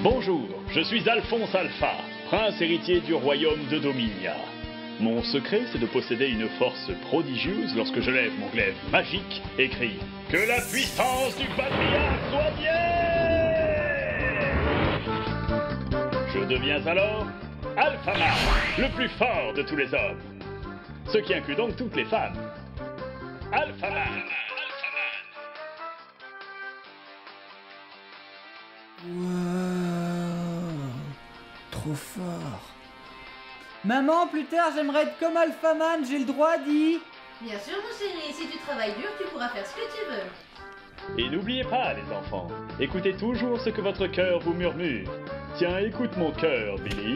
Bonjour, je suis Alphonse Alpha, prince héritier du royaume de Dominia. Mon secret, c'est de posséder une force prodigieuse lorsque je lève mon glaive magique et crie « Que la puissance du patriarche soit mienne !» Je deviens alors Alphaman, le plus fort de tous les hommes. Ce qui inclut donc toutes les femmes. Alphaman. Wow, trop fort. Maman, plus tard, j'aimerais être comme Alphaman, j'ai le droit, dis. Bien sûr, mon chéri, si tu travailles dur, tu pourras faire ce que tu veux. Et n'oubliez pas, les enfants, écoutez toujours ce que votre cœur vous murmure. Tiens, écoute mon cœur, Billy.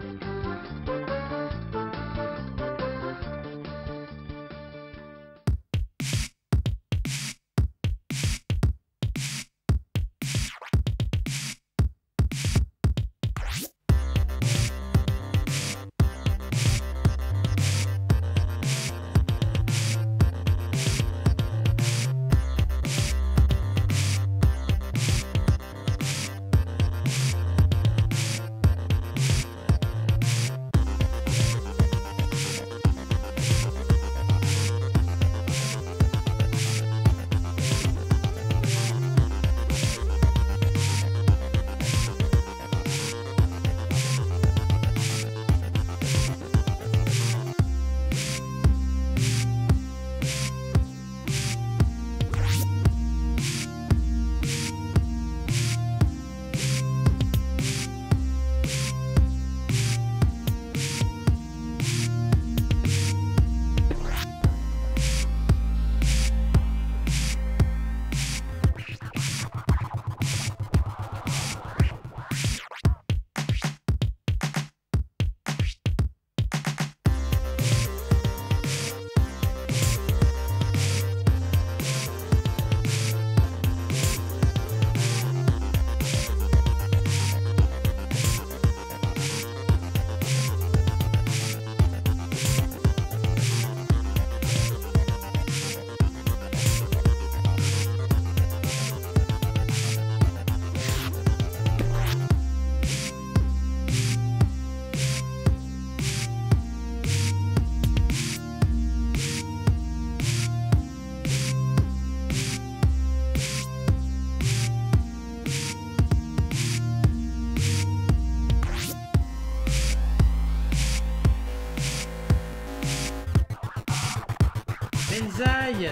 Benzaï!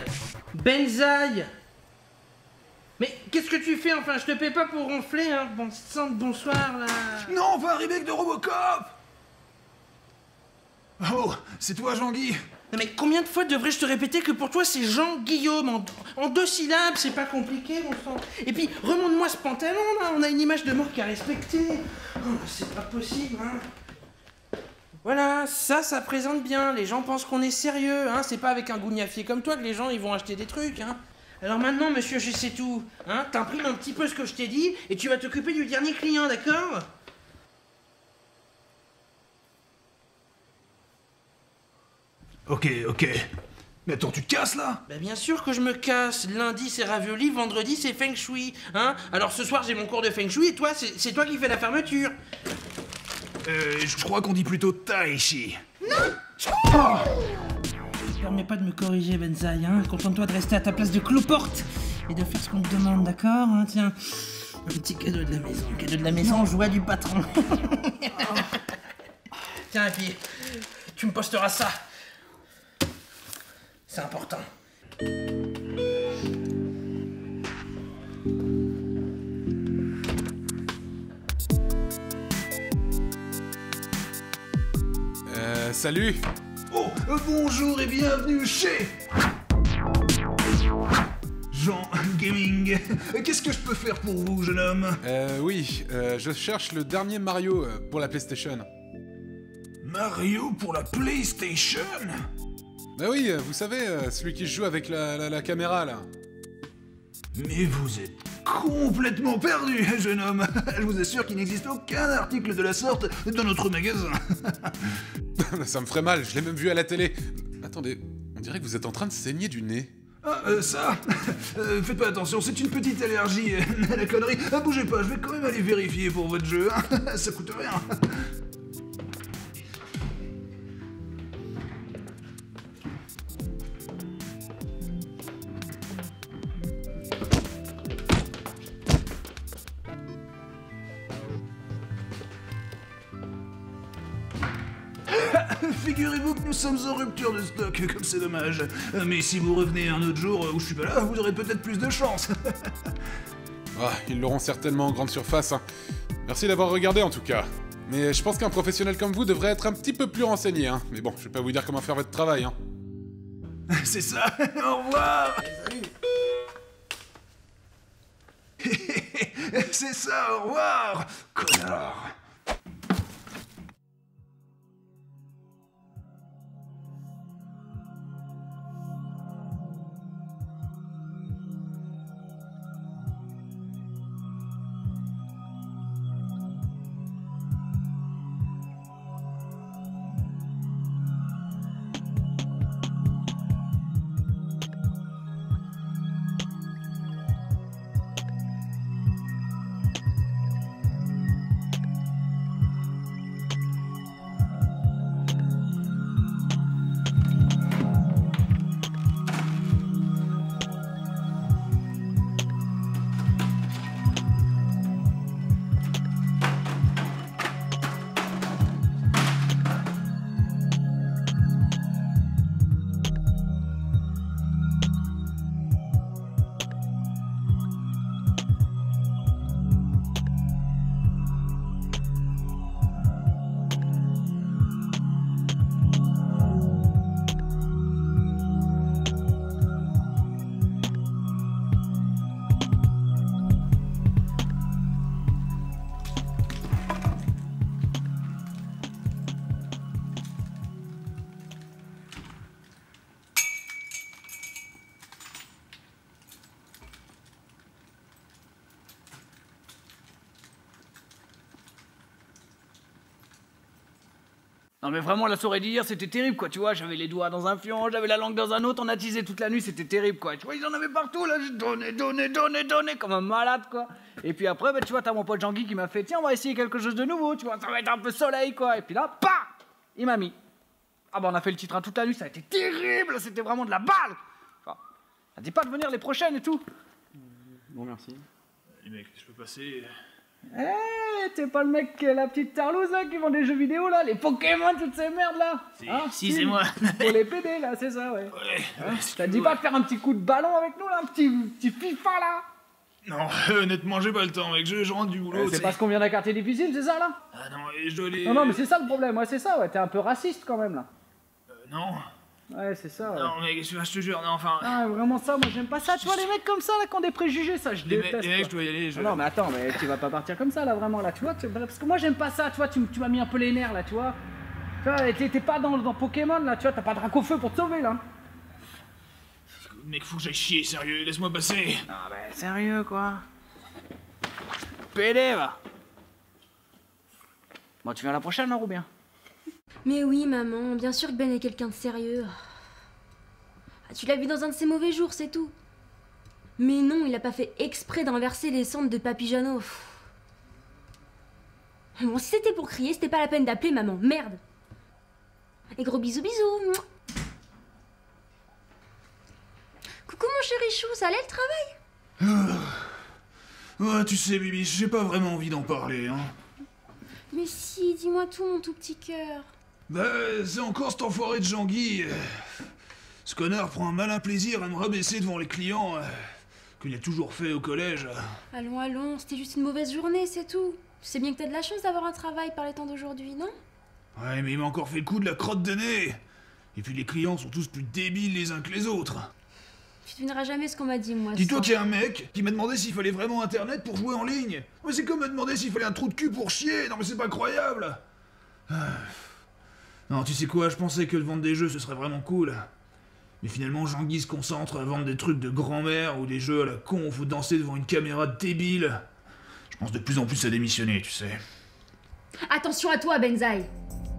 Benzaï! Mais qu'est-ce que tu fais enfin? Je te paie pas pour ronfler, hein? Bon sang de bonsoir, là! Non, on fait un remake de Robocop! Oh, c'est toi, Jean-Guy? Non mais combien de fois devrais-je te répéter que pour toi c'est Jean-Guillaume en 2 syllabes, c'est pas compliqué, mon sang. Et puis, remonte-moi ce pantalon, là, on a une image de mort qu'à respecter. Oh, c'est pas possible, hein. Voilà, ça présente bien, les gens pensent qu'on est sérieux, hein, c'est pas avec un gougnafier comme toi que les gens ils vont acheter des trucs, hein. Alors maintenant, monsieur, je sais tout, hein, t'imprimes un petit peu ce que je t'ai dit, et tu vas t'occuper du dernier client, d'accord? Ok. Mais attends, tu te casses, là? Bah bien sûr que je me casse, lundi c'est ravioli, vendredi c'est feng shui, hein. Alors ce soir j'ai mon cours de feng shui, et toi, c'est toi qui fais la fermeture. Je crois qu'on dit plutôt tai chi. Non! Je permets pas de me corriger, Benzaï, hein. Contente-toi de rester à ta place de cloporte et de faire ce qu'on te demande, d'accord, hein. Tiens, un petit cadeau de la maison, joie du patron. Tiens, et puis, tu me posteras ça. C'est important. Salut. Oh, bonjour et bienvenue chez... Jean Gaming. Qu'est-ce que je peux faire pour vous, jeune homme? Oui, je cherche le dernier Mario pour la PlayStation. Mario pour la PlayStation? Bah oui, vous savez, celui qui joue avec la caméra, là. Mais vous êtes complètement perdu, jeune homme. Je vous assure qu'il n'existe aucun article de la sorte dans notre magasin. Ça me ferait mal, je l'ai même vu à la télé. Attendez, on dirait que vous êtes en train de saigner du nez. Ah, ça faites pas attention, c'est une petite allergie à la connerie. Bougez pas, je vais quand même aller vérifier pour votre jeu, hein. Ça coûte rien. Figurez-vous que nous sommes en rupture de stock, comme c'est dommage. Mais si vous revenez un autre jour où je suis pas là, vous aurez peut-être plus de chance. Ah, ils l'auront certainement en grande surface, hein. Merci d'avoir regardé en tout cas. Mais je pense qu'un professionnel comme vous devrait être un petit peu plus renseigné, hein. Mais bon, je vais pas vous dire comment faire votre travail, hein. C'est ça, au revoir. C'est ça, au revoir, connard. Non mais vraiment, la soirée d'hier, c'était terrible, quoi, tu vois, j'avais les doigts dans un fion, j'avais la langue dans un autre, on a teasé toute la nuit, c'était terrible, quoi. Tu vois, ils en avaient partout, là, j'ai donné, comme un malade, quoi. Et puis après, bah, tu vois, t'as mon pote Jean-Guy qui m'a fait, tiens, on va essayer quelque chose de nouveau, tu vois, ça va être un peu soleil, quoi. Et puis là, PAH, il m'a mis. Ah bah, on a fait le titre toute la nuit, ça a été terrible, c'était vraiment de la balle. Enfin, ça dit pas de venir les prochaines et tout. Bon, merci. Les mecs, je peux passer... Eh, t'es pas le mec qui est la petite tarlouse là qui vend des jeux vidéo là, les Pokémon, toutes ces merdes là. Si, c'est moi. Pour les PD là, c'est ça, ouais. Ça te dit pas de faire un petit coup de ballon avec nous là, un petit FIFA là? Non, honnêtement, j'ai pas le temps, mec, je rentre du boulot. C'est parce qu'on vient d'un quartier difficile, c'est ça là? Ah non, et je dois aller... Non, mais c'est ça le problème, ouais, c'est ça, ouais, t'es un peu raciste quand même là. Non. Ouais, c'est ça, ouais. Non, mec, je te jure, non, enfin... Ah, vraiment ça, moi j'aime pas ça, tu vois, les mecs comme ça là qui ont des préjugés, ça, je déteste. Les mecs, je dois y aller, Ah non, mais attends, mais tu vas pas partir comme ça là, vraiment là, tu vois, parce que moi j'aime pas ça, tu vois, tu m'as mis un peu les nerfs là, tu vois. Tu vois, t'es pas dans Pokémon là, tu vois, t'as pas de Dracofeu pour te sauver là. Mec, faut que j'aille chier, sérieux, laisse-moi passer. Ah bah, sérieux quoi. PD va. Bon, tu viens la prochaine alors ou bien? Mais oui, maman, bien sûr que Ben est quelqu'un de sérieux. Ah, tu l'as vu dans un de ses mauvais jours, c'est tout. Mais non, il a pas fait exprès d'inverser les cendres de Papy Jeannot. Bon, si c'était pour crier, c'était pas la peine d'appeler maman, merde. Et gros bisous, bisous. Coucou mon chéri chou, ça allait le travail? Ouais, tu sais, Bibi, j'ai pas vraiment envie d'en parler, hein. Mais si, dis-moi tout, mon tout petit cœur. Bah, c'est encore cet enfoiré de Jean-Guy. Ce connard prend un malin plaisir à me rabaisser devant les clients, qu'il a toujours fait au collège. Allons, allons, c'était juste une mauvaise journée, c'est tout. Tu sais bien que t'as de la chance d'avoir un travail par les temps d'aujourd'hui, non? Ouais, mais il m'a encore fait le coup de la crotte de nez. Et puis les clients sont tous plus débiles les uns que les autres. Tu devineras jamais ce qu'on m'a dit, moi. Dis-toi qu'il y a un mec qui m'a demandé s'il fallait vraiment Internet pour jouer en ligne. Mais c'est comme me demander s'il fallait un trou de cul pour chier. Non mais c'est pas croyable. Non, tu sais quoi, je pensais que de vendre des jeux ce serait vraiment cool. Mais finalement, Jean-Guy se concentre à vendre des trucs de grand-mère ou des jeux à la con où faut danser devant une caméra débile. Je pense de plus en plus à démissionner, tu sais. Attention à toi, Benzaï.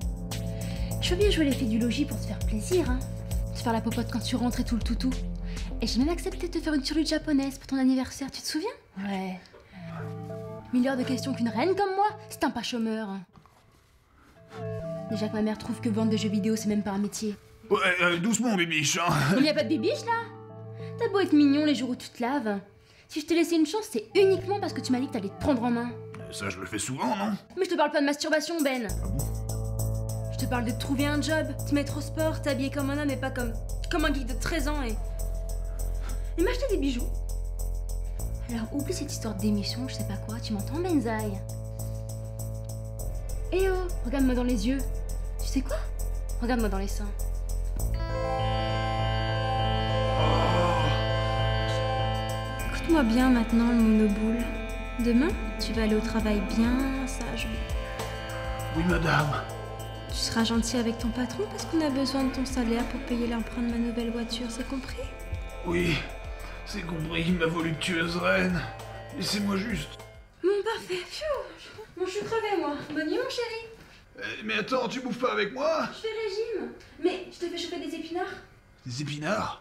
Je veux bien jouer les filles du logis pour te faire plaisir, hein. Te faire la popote quand tu rentres et tout le toutou. Et j'ai même accepté de te faire une turlute japonaise pour ton anniversaire, tu te souviens? Ouais. 1000 heures de questions qu'une reine comme moi, c'est un pas chômeur. Déjà que ma mère trouve que vendre des jeux vidéo, c'est même pas un métier. Ouais, doucement, bibiche, hein. Mais y a pas de bibiche, là? T'as beau être mignon les jours où tu te laves. Si je t'ai laissé une chance, c'est uniquement parce que tu m'as dit que t'allais te prendre en main. Ça, je le fais souvent, non? Mais je te parle pas de masturbation, Ben. Ah bon? Je te parle de te trouver un job, te mettre au sport, t'habiller comme un homme et pas comme un geek de 13 ans et m'acheter des bijoux. Alors oublie cette histoire d'émission, je sais pas quoi, tu m'entends, Benzaï? Eh oh, regarde-moi dans les yeux. Tu sais quoi? Regarde-moi dans les seins. Écoute-moi bien maintenant, le monoboule. Demain, tu vas aller au travail bien sage. Oui, madame. Tu seras gentil avec ton patron parce qu'on a besoin de ton salaire pour payer l'emprunt de ma nouvelle voiture, c'est compris? Oui, c'est compris, ma voluptueuse reine. Laissez-moi juste. Bon, parfait. Pfiou. Bon, je suis crevée, moi. Bonne nuit, mon chéri. Mais attends, tu bouffes pas avec moi? Je fais régime. Mais je te fais chauffer des épinards? Des épinards?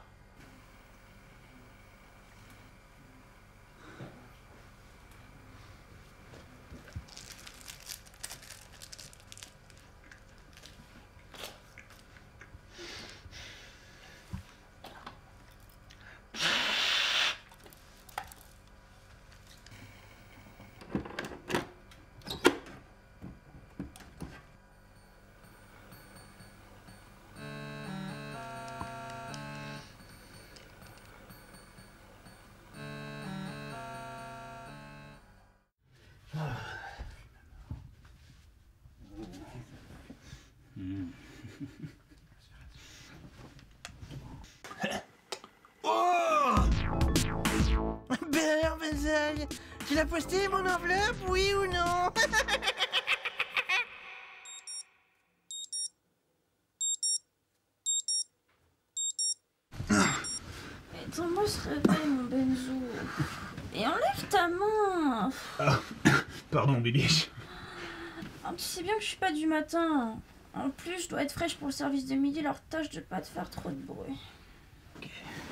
Ben alors, Benzaï, tu l'as posté mon enveloppe, oui ou non? Attends-moi se réveille, mon Benzo. Et enlève ta main. Ah, pardon, bibiche. Ah, tu sais bien que je suis pas du matin. En plus, je dois être fraîche pour le service de midi, alors tâche de pas te faire trop de bruit. Ok.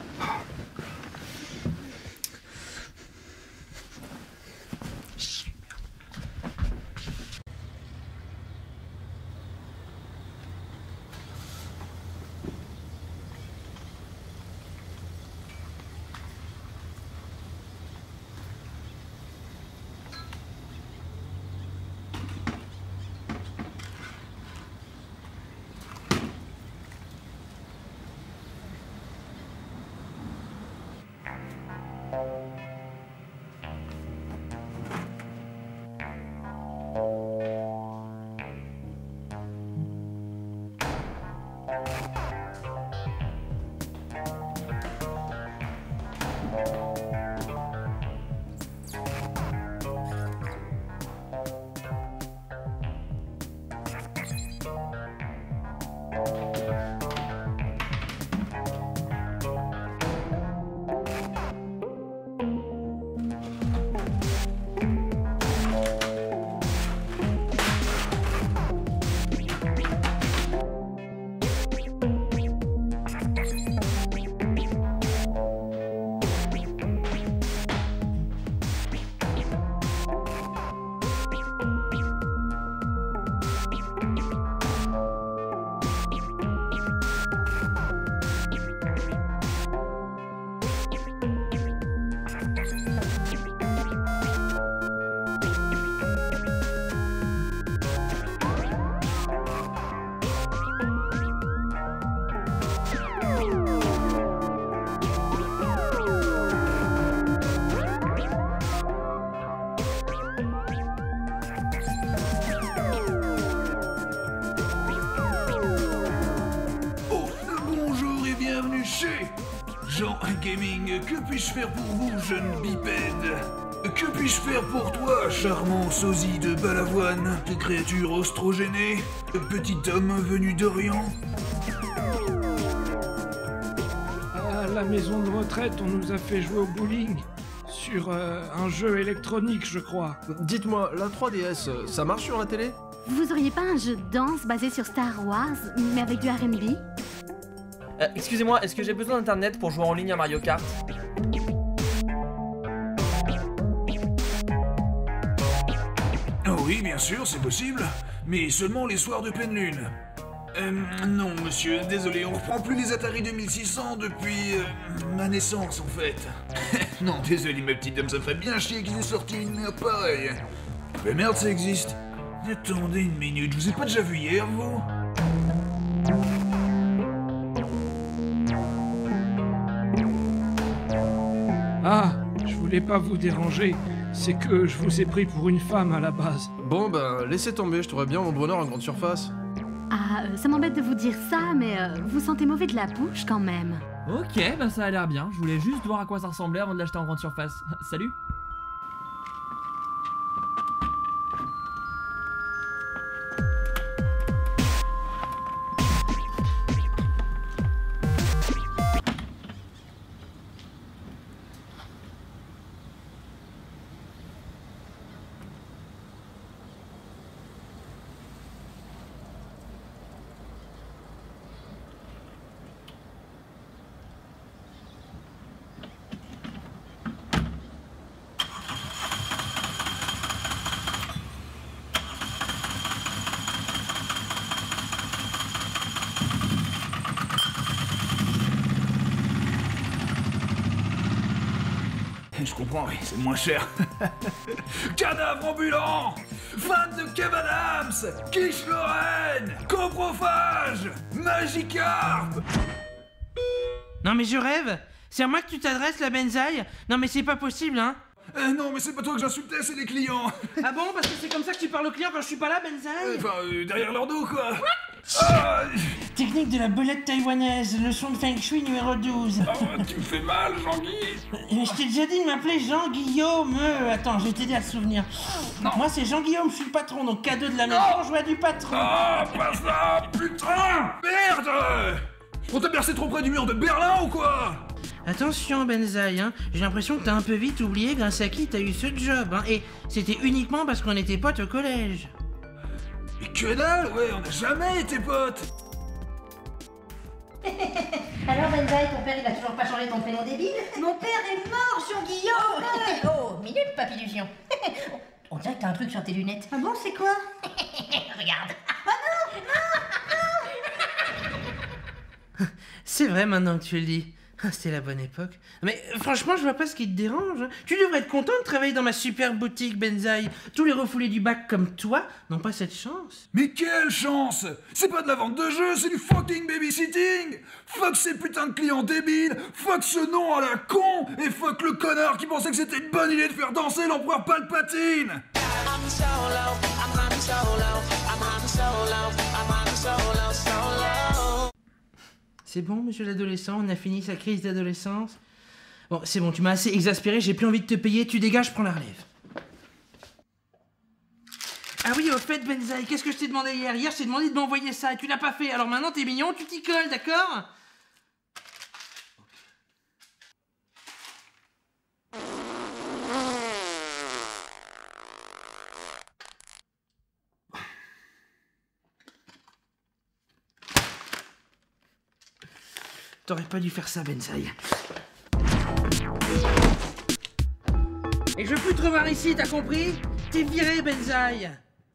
Jean Gaming, que puis-je faire pour vous, jeune bipède? Que puis-je faire pour toi, charmant sosie de Balavoine, de créature ostrogénée, petit homme venu d'Orient? À la maison de retraite, on nous a fait jouer au bowling. Sur un jeu électronique, je crois. Dites-moi, la 3DS, ça marche sur la télé? Vous auriez pas un jeu de danse basé sur Star Wars, mais avec du R&B? Excusez-moi, est-ce que j'ai besoin d'internet pour jouer en ligne à Mario Kart? Oh oui, bien sûr, c'est possible, mais seulement les soirs de pleine lune. Non, monsieur, désolé, on reprend plus les Atari 2600 depuis ma naissance, en fait. Non, désolé, ma petite dame, ça me ferait bien chier qu'ils aient sorti une merde pareille. Mais merde, ça existe. Attendez une minute, je vous ai pas déjà vu hier, vous? Ah, je voulais pas vous déranger, c'est que je vous ai pris pour une femme à la base. Bon ben, laissez tomber, je trouverais bien mon bonheur en grande surface. Ah, ça m'embête de vous dire ça, mais vous sentez mauvais de la bouche quand même. Ok, bah ça a l'air bien. Je voulais juste voir à quoi ça ressemblait avant de l'acheter en grande surface. Salut. Je comprends, oui, c'est moins cher. Cadavre ambulant, fan de Kev Adams, Quiche Lorraine, Coprophage, Magikarp. Non mais je rêve. C'est à moi que tu t'adresses, la benzaï? Non mais c'est pas possible, hein. Non, mais c'est pas toi que j'insultais, c'est les clients. Ah bon? Parce que c'est comme ça que tu parles aux clients quand je suis pas là, benzaï? Enfin, derrière leur dos, quoi. Technique de la belette taïwanaise, leçon de Feng Shui numéro 12. Oh, tu me fais mal, Jean-Guy. Je t'ai déjà dit de m'appeler Jean-Guillaume. Attends, je vais t'aider à te souvenir. Non. Moi, c'est Jean-Guillaume, je suis le patron, donc cadeau de la maison, joie du patron. Ah, pas ça, putain. Merde. On t'a bercé trop près du mur de Berlin ou quoi? Attention, benzaï, hein. J'ai l'impression que t'as un peu vite oublié grâce à qui t'as eu ce job, hein. Et c'était uniquement parce qu'on était potes au collège. Mais que dalle, ouais, on n'a jamais été potes. Alors Benzaï, ton père il a toujours pas changé ton prénom débile? Mon père est mort, Jean-Guillaume. Oh, minute, papillusion. On dirait que t'as un truc sur tes lunettes. Ah bon, c'est quoi? Regarde. Ah non, non. C'est vrai maintenant que tu le dis. C'était la bonne époque. Mais franchement, je vois pas ce qui te dérange. Tu devrais être content de travailler dans ma super boutique, benzaï. Tous les refoulés du bac comme toi n'ont pas cette chance. Mais quelle chance! C'est pas de la vente de jeux, c'est du fucking babysitting! Fuck ces putains de clients débiles! Fuck ce nom à la con! Et fuck le connard qui pensait que c'était une bonne idée de faire danser l'empereur Palpatine! C'est bon, monsieur l'adolescent, on a fini sa crise d'adolescence. Bon, c'est bon, tu m'as assez exaspéré, j'ai plus envie de te payer, tu dégages, je prends la relève. Ah oui, au fait, benzaï, qu'est-ce que je t'ai demandé hier? Hier, je t'ai demandé de m'envoyer ça et tu l'as pas fait, alors maintenant t'es mignon, tu t'y colles, d'accord? T'aurais pas dû faire ça, benzaï. Et je veux plus te revoir ici, t'as compris? T'es viré, benzaï.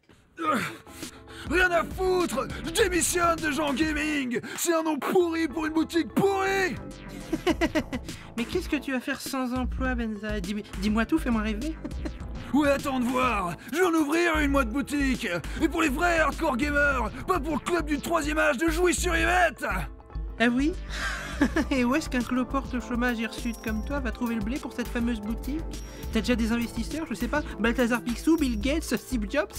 Rien à foutre! Je démissionne de Jean Gaming! C'est un nom pourri pour une boutique pourrie! Mais qu'est-ce que tu vas faire sans emploi, benzaï? Dis-moi tout, fais-moi rêver. Ouais, attends de voir! Je vais en ouvrir une, moi, de boutique! Et pour les vrais hardcore gamers! Pas pour le club du 3e âge de Jouy-sur-Yvette! Ah oui? Et où est-ce qu'un cloporte au chômage hirsute comme toi va trouver le blé pour cette fameuse boutique? T'as déjà des investisseurs, je sais pas, Balthazar Picsou, Bill Gates, Steve Jobs?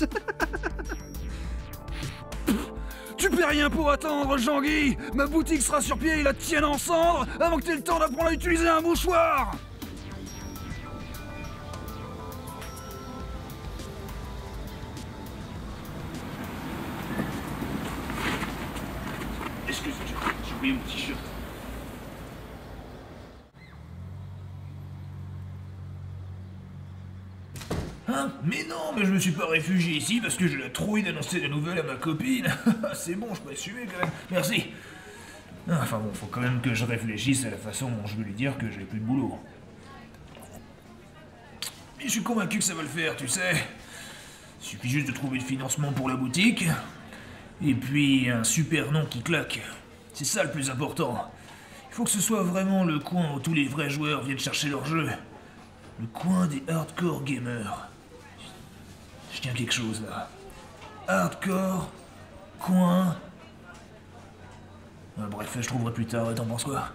Tu paies rien pour attendre, Jean-Guy! Ma boutique sera sur pied et la tienne en cendres avant que t'aies le temps d'apprendre à utiliser un mouchoir! Excuse-moi, j'ai oublié mon t-shirt. Hein? Mais non, mais je me suis pas réfugié ici parce que j'ai la trouille d'annoncer la nouvelle à ma copine. C'est bon, je peux assumer quand même. Merci. Enfin bon, faut quand même que je réfléchisse à la façon dont je vais lui dire que j'ai plus de boulot. Mais je suis convaincu que ça va le faire, tu sais. Il suffit juste de trouver le financement pour la boutique, et puis un super nom qui claque. C'est ça le plus important. Il faut que ce soit vraiment le coin où tous les vrais joueurs viennent chercher leur jeu. Le coin des hardcore gamers. Je tiens quelque chose là. Hardcore, coin... bref, je trouverai plus tard, t'en penses quoi?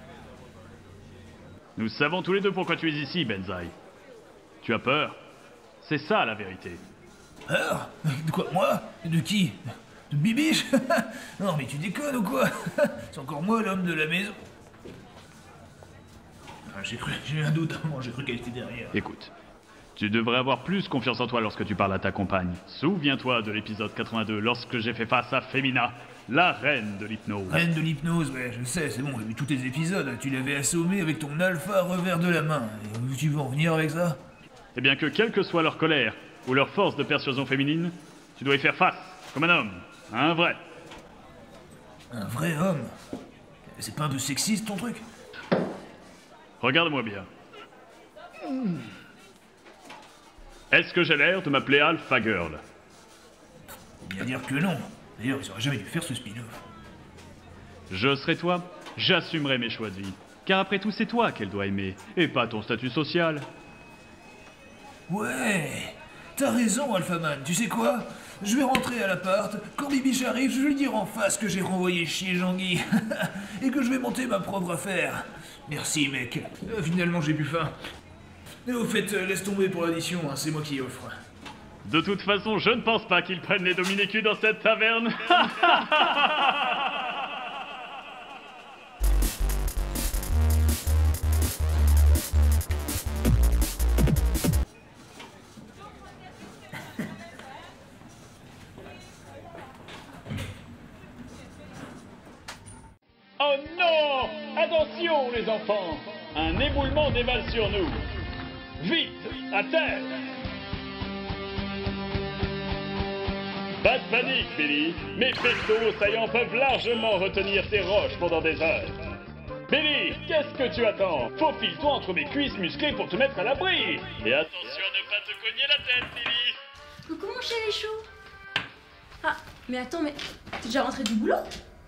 Nous savons tous les deux pourquoi tu es ici, Benzaï. Tu as peur. C'est ça la vérité. Peur? De quoi, moi? De qui? De Bibiche? Non mais tu déconnes ou quoi? C'est encore moi l'homme de la maison. J'ai eu un doute, moi j'ai cru qu'elle était derrière. Écoute, tu devrais avoir plus confiance en toi lorsque tu parles à ta compagne. Souviens-toi de l'épisode 82 lorsque j'ai fait face à Femina, la reine de l'hypnose. Reine de l'hypnose, ouais, je sais, c'est bon, j'ai vu tous tes épisodes. Tu l'avais assommée avec ton alpha revers de la main. Et où tu veux en venir avec ça? Eh bien que quelle que soit leur colère ou leur force de persuasion féminine, tu dois y faire face, comme un homme, un vrai. Un vrai homme? C'est pas un peu sexiste ton truc? Regarde-moi bien. Est-ce que j'ai l'air de m'appeler Alpha Girl? Bien dire que non. D'ailleurs, ils auraient jamais dû faire ce spin-off. Je serai toi, j'assumerai mes choix de vie. Car après tout, c'est toi qu'elle doit aimer, et pas ton statut social. Ouais, t'as raison, Alphaman. Tu sais quoi? Je vais rentrer à l'appart. Quand Bibiche arrive, je vais lui dire en face que j'ai renvoyé chier Jean-Guy. Et que je vais monter ma propre affaire. Merci, mec. Finalement, j'ai plus faim. Et au fait, laisse tomber pour l'addition, hein, c'est moi qui offre. De toute façon, je ne pense pas qu'ils prennent les Dominicus dans cette taverne. Oh non! Attention, les enfants! Un éboulement dévale sur nous! Vite! À terre! Pas de panique, Billy! Mes pectoraux saillants peuvent largement retenir tes roches pendant des heures! Billy, qu'est-ce que tu attends? Faufile-toi entre mes cuisses musclées pour te mettre à l'abri! Et attention à ne pas te cogner la tête, Billy! Coucou mon chéri chou. Ah, mais attends, mais t'es déjà rentré du boulot?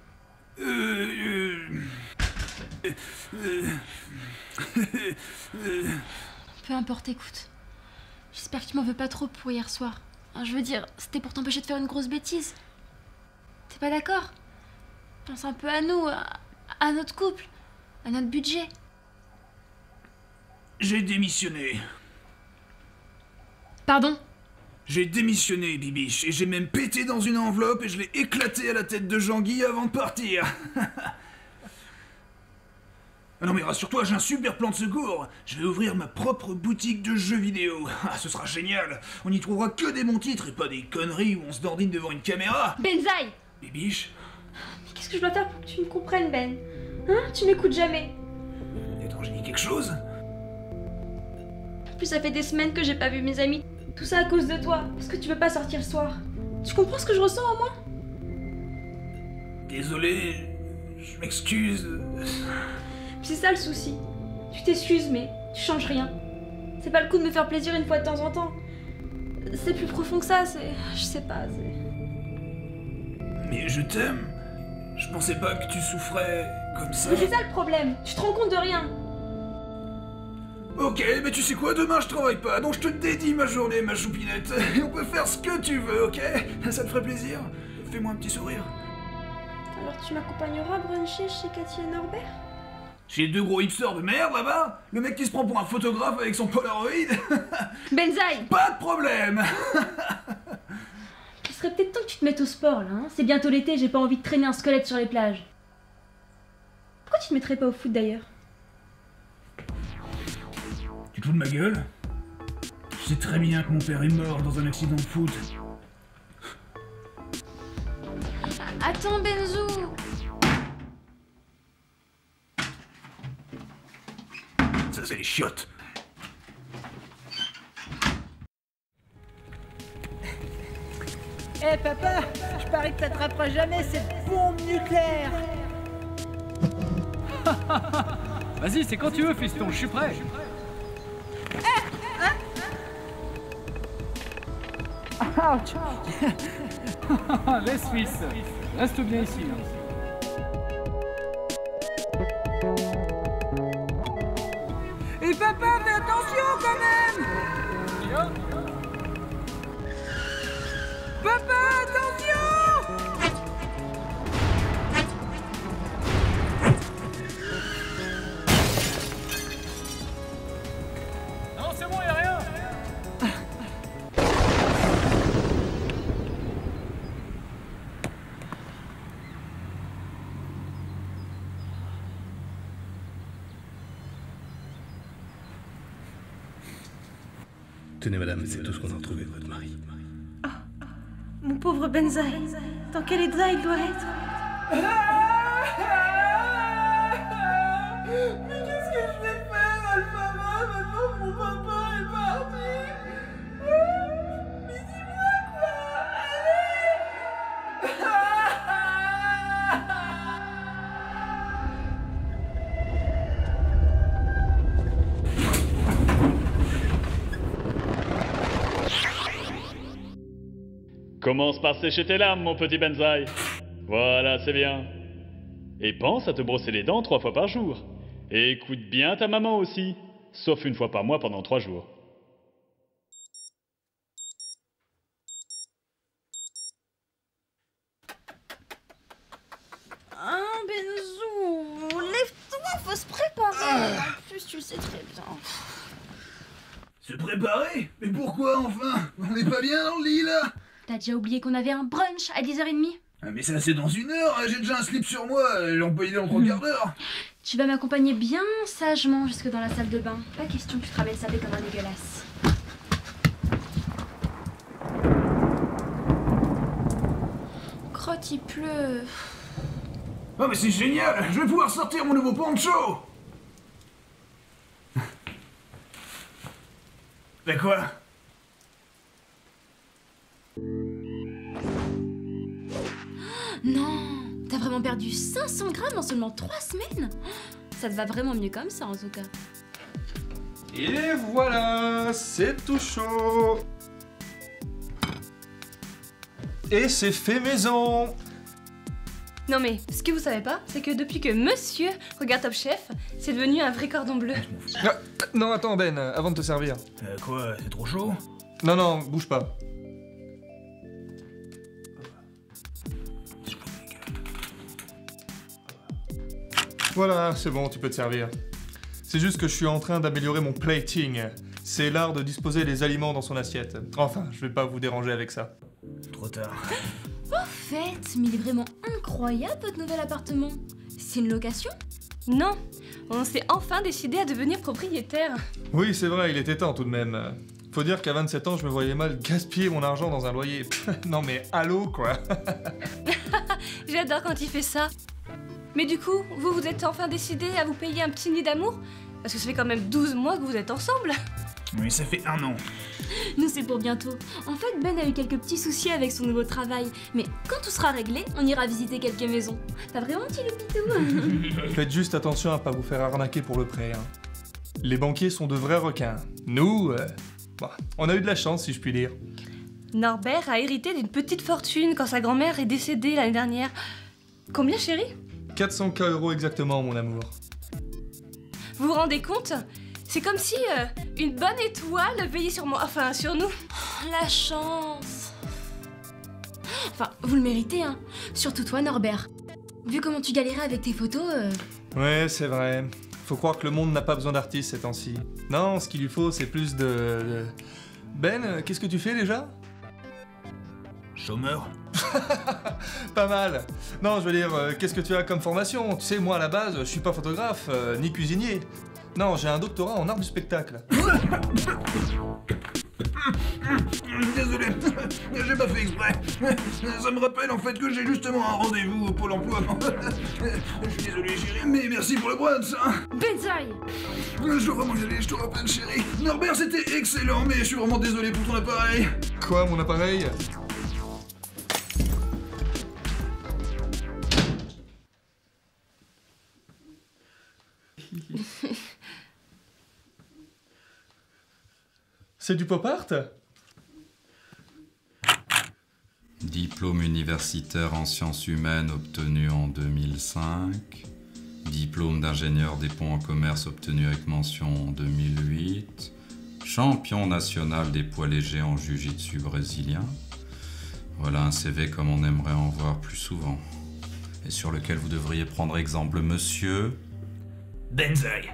Peu importe, écoute. J'espère que tu m'en veux pas trop pour hier soir. Je veux dire, c'était pour t'empêcher de faire une grosse bêtise. T'es pas d'accord? Pense un peu à nous, à notre couple, à notre budget. J'ai démissionné. Pardon? J'ai démissionné, Bibiche, et j'ai même pété dans une enveloppe et je l'ai éclaté à la tête de Jean-Guy avant de partir. Ah non mais rassure-toi, j'ai un super plan de secours. Je vais ouvrir ma propre boutique de jeux vidéo. Ah, ce sera génial. On n'y trouvera que des bons titres et pas des conneries où on se dandine devant une caméra. Benzaï! Bibiche? Mais qu'est-ce que je dois faire pour que tu me comprennes, Ben? Hein? Tu m'écoutes jamais. Attends, j'ai dit quelque chose? En plus, ça fait des semaines que j'ai pas vu mes amis. Tout ça à cause de toi, parce que tu veux pas sortir le soir. Tu comprends ce que je ressens en moi? Désolé, je m'excuse. C'est ça le souci. Tu t'excuses, mais tu changes rien. C'est pas le coup de me faire plaisir une fois de temps en temps. C'est plus profond que ça, c'est... Je sais pas, c'est... Mais je t'aime. Je pensais pas que tu souffrais comme ça. Mais c'est ça le problème, tu te rends compte de rien. Ok, mais tu sais quoi, demain je travaille pas, donc je te dédie ma journée, ma choupinette. Et on peut faire ce que tu veux, ok? Ça te ferait plaisir? Fais-moi un petit sourire. Alors tu m'accompagneras bruncher chez Cathy et Norbert? Chez deux gros hipsters de merde là-bas? Le mec qui se prend pour un photographe avec son Polaroid? Benzaï! Pas de problème! Il serait peut-être temps que tu te mettes au sport là, hein? C'est bientôt l'été, j'ai pas envie de traîner un squelette sur les plages. Pourquoi tu te mettrais pas au foot d'ailleurs? Tu te fous de ma gueule? Tu sais très bien que mon père est mort dans un accident de foot. Attends, Benzo! Ça, c'est les chiottes. Eh papa, je parie que t'attraperas jamais cette bombe nucléaire. Vas-y, c'est quand tu veux, fiston, je suis prêt. Ouch. Laisse, fils. Reste bien ici. Et papa, fais attention quand même. Papa, attention. Non, c'est bon, y'a rien. Tenez madame, c'est tout ce qu'on a retrouvé de votre mari. Mon pauvre Benzaï, dans quel état il doit être? Mais qu'est-ce que je vais faire, Alphama? Maintenant mon papa est parti. Mais dis-moi quoi. Commence par sécher tes larmes, mon petit Benzaï. Voilà, c'est bien. Et pense à te brosser les dents 3 fois par jour. Et écoute bien ta maman aussi, sauf une fois par mois pendant 3 jours. Ah, Benzo, lève-toi, faut se préparer. En plus, tu le sais très bien. Se préparer? Mais pourquoi enfin? On n'est pas bien dans le lit là? T'as déjà oublié qu'on avait un brunch à 10h30? Ah mais ça c'est dans 1 heure, j'ai déjà un slip sur moi, j'en peux y aller dans 3 quarts d'heure. Tu vas m'accompagner bien sagement jusque dans la salle de bain. Pas question que tu te ramènes sapé comme un dégueulasse. Crotte, il pleut. Oh mais c'est génial, je vais pouvoir sortir mon nouveau poncho. Bah quoi? Non, t'as vraiment perdu 500 grammes en seulement 3 semaines? Ça te va vraiment mieux comme ça en tout cas. Et voilà, c'est tout chaud. Et c'est fait maison. Non mais, ce que vous savez pas, c'est que depuis que monsieur regarde Top Chef, c'est devenu un vrai cordon bleu. Ah, non, attends Ben, avant de te servir. Quoi, c'est trop chaud? Non, non, bouge pas. Voilà, c'est bon, tu peux te servir. C'est juste que je suis en train d'améliorer mon plating. C'est l'art de disposer les aliments dans son assiette. Enfin, je vais pas vous déranger avec ça. Trop tard. Au fait, mais il est vraiment incroyable votre nouvel appartement. C'est une location? Non, on s'est enfin décidé à devenir propriétaire. Oui, c'est vrai, il était temps tout de même. Faut dire qu'à 27 ans, je me voyais mal gaspiller mon argent dans un loyer. Non mais allô, quoi. J'adore quand il fait ça. Mais du coup, vous êtes enfin décidé à vous payer un petit nid d'amour? Parce que ça fait quand même 12 mois que vous êtes ensemble. Oui, ça fait 1 an. Nous, c'est pour bientôt. En fait, Ben a eu quelques petits soucis avec son nouveau travail. Mais quand tout sera réglé, on ira visiter quelques maisons. T'as vraiment petit loupitou? Faites juste attention à pas vous faire arnaquer pour le prêt. Hein. Les banquiers sont de vrais requins. Nous, bon, on a eu de la chance, si je puis dire. Norbert a hérité d'une petite fortune quand sa grand-mère est décédée l'année dernière. Combien, chérie? 400K € exactement, mon amour. Vous vous rendez compte? C'est comme si une bonne étoile veillait sur moi, enfin sur nous. La chance. Enfin, vous le méritez, hein. Surtout toi, Norbert. Vu comment tu galérais avec tes photos... Ouais, c'est vrai. Faut croire que le monde n'a pas besoin d'artistes ces temps-ci. Non, ce qu'il lui faut, c'est plus de... Ben, qu'est-ce que tu fais déjà? Chômeur. Pas mal. Non, je veux dire, qu'est-ce que tu as comme formation? Tu sais, moi, à la base, je suis pas photographe, ni cuisinier. Non, j'ai un doctorat en art du spectacle. Désolé, j'ai pas fait exprès. Ça me rappelle en fait que j'ai justement un rendez-vous au Pôle emploi. Je suis désolé, chérie, mais merci pour le brunch. Benzaï! Je dois vraiment y aller, je te rappelle, chérie. Norbert, c'était excellent, mais je suis vraiment désolé pour ton appareil. Quoi, mon appareil? C'est du pop art? Diplôme universitaire en sciences humaines obtenu en 2005. Diplôme d'ingénieur des ponts en commerce obtenu avec mention en 2008. Champion national des poids légers en jiu-jitsu brésilien. Voilà un CV comme on aimerait en voir plus souvent. Et sur lequel vous devriez prendre exemple, monsieur... Benzai.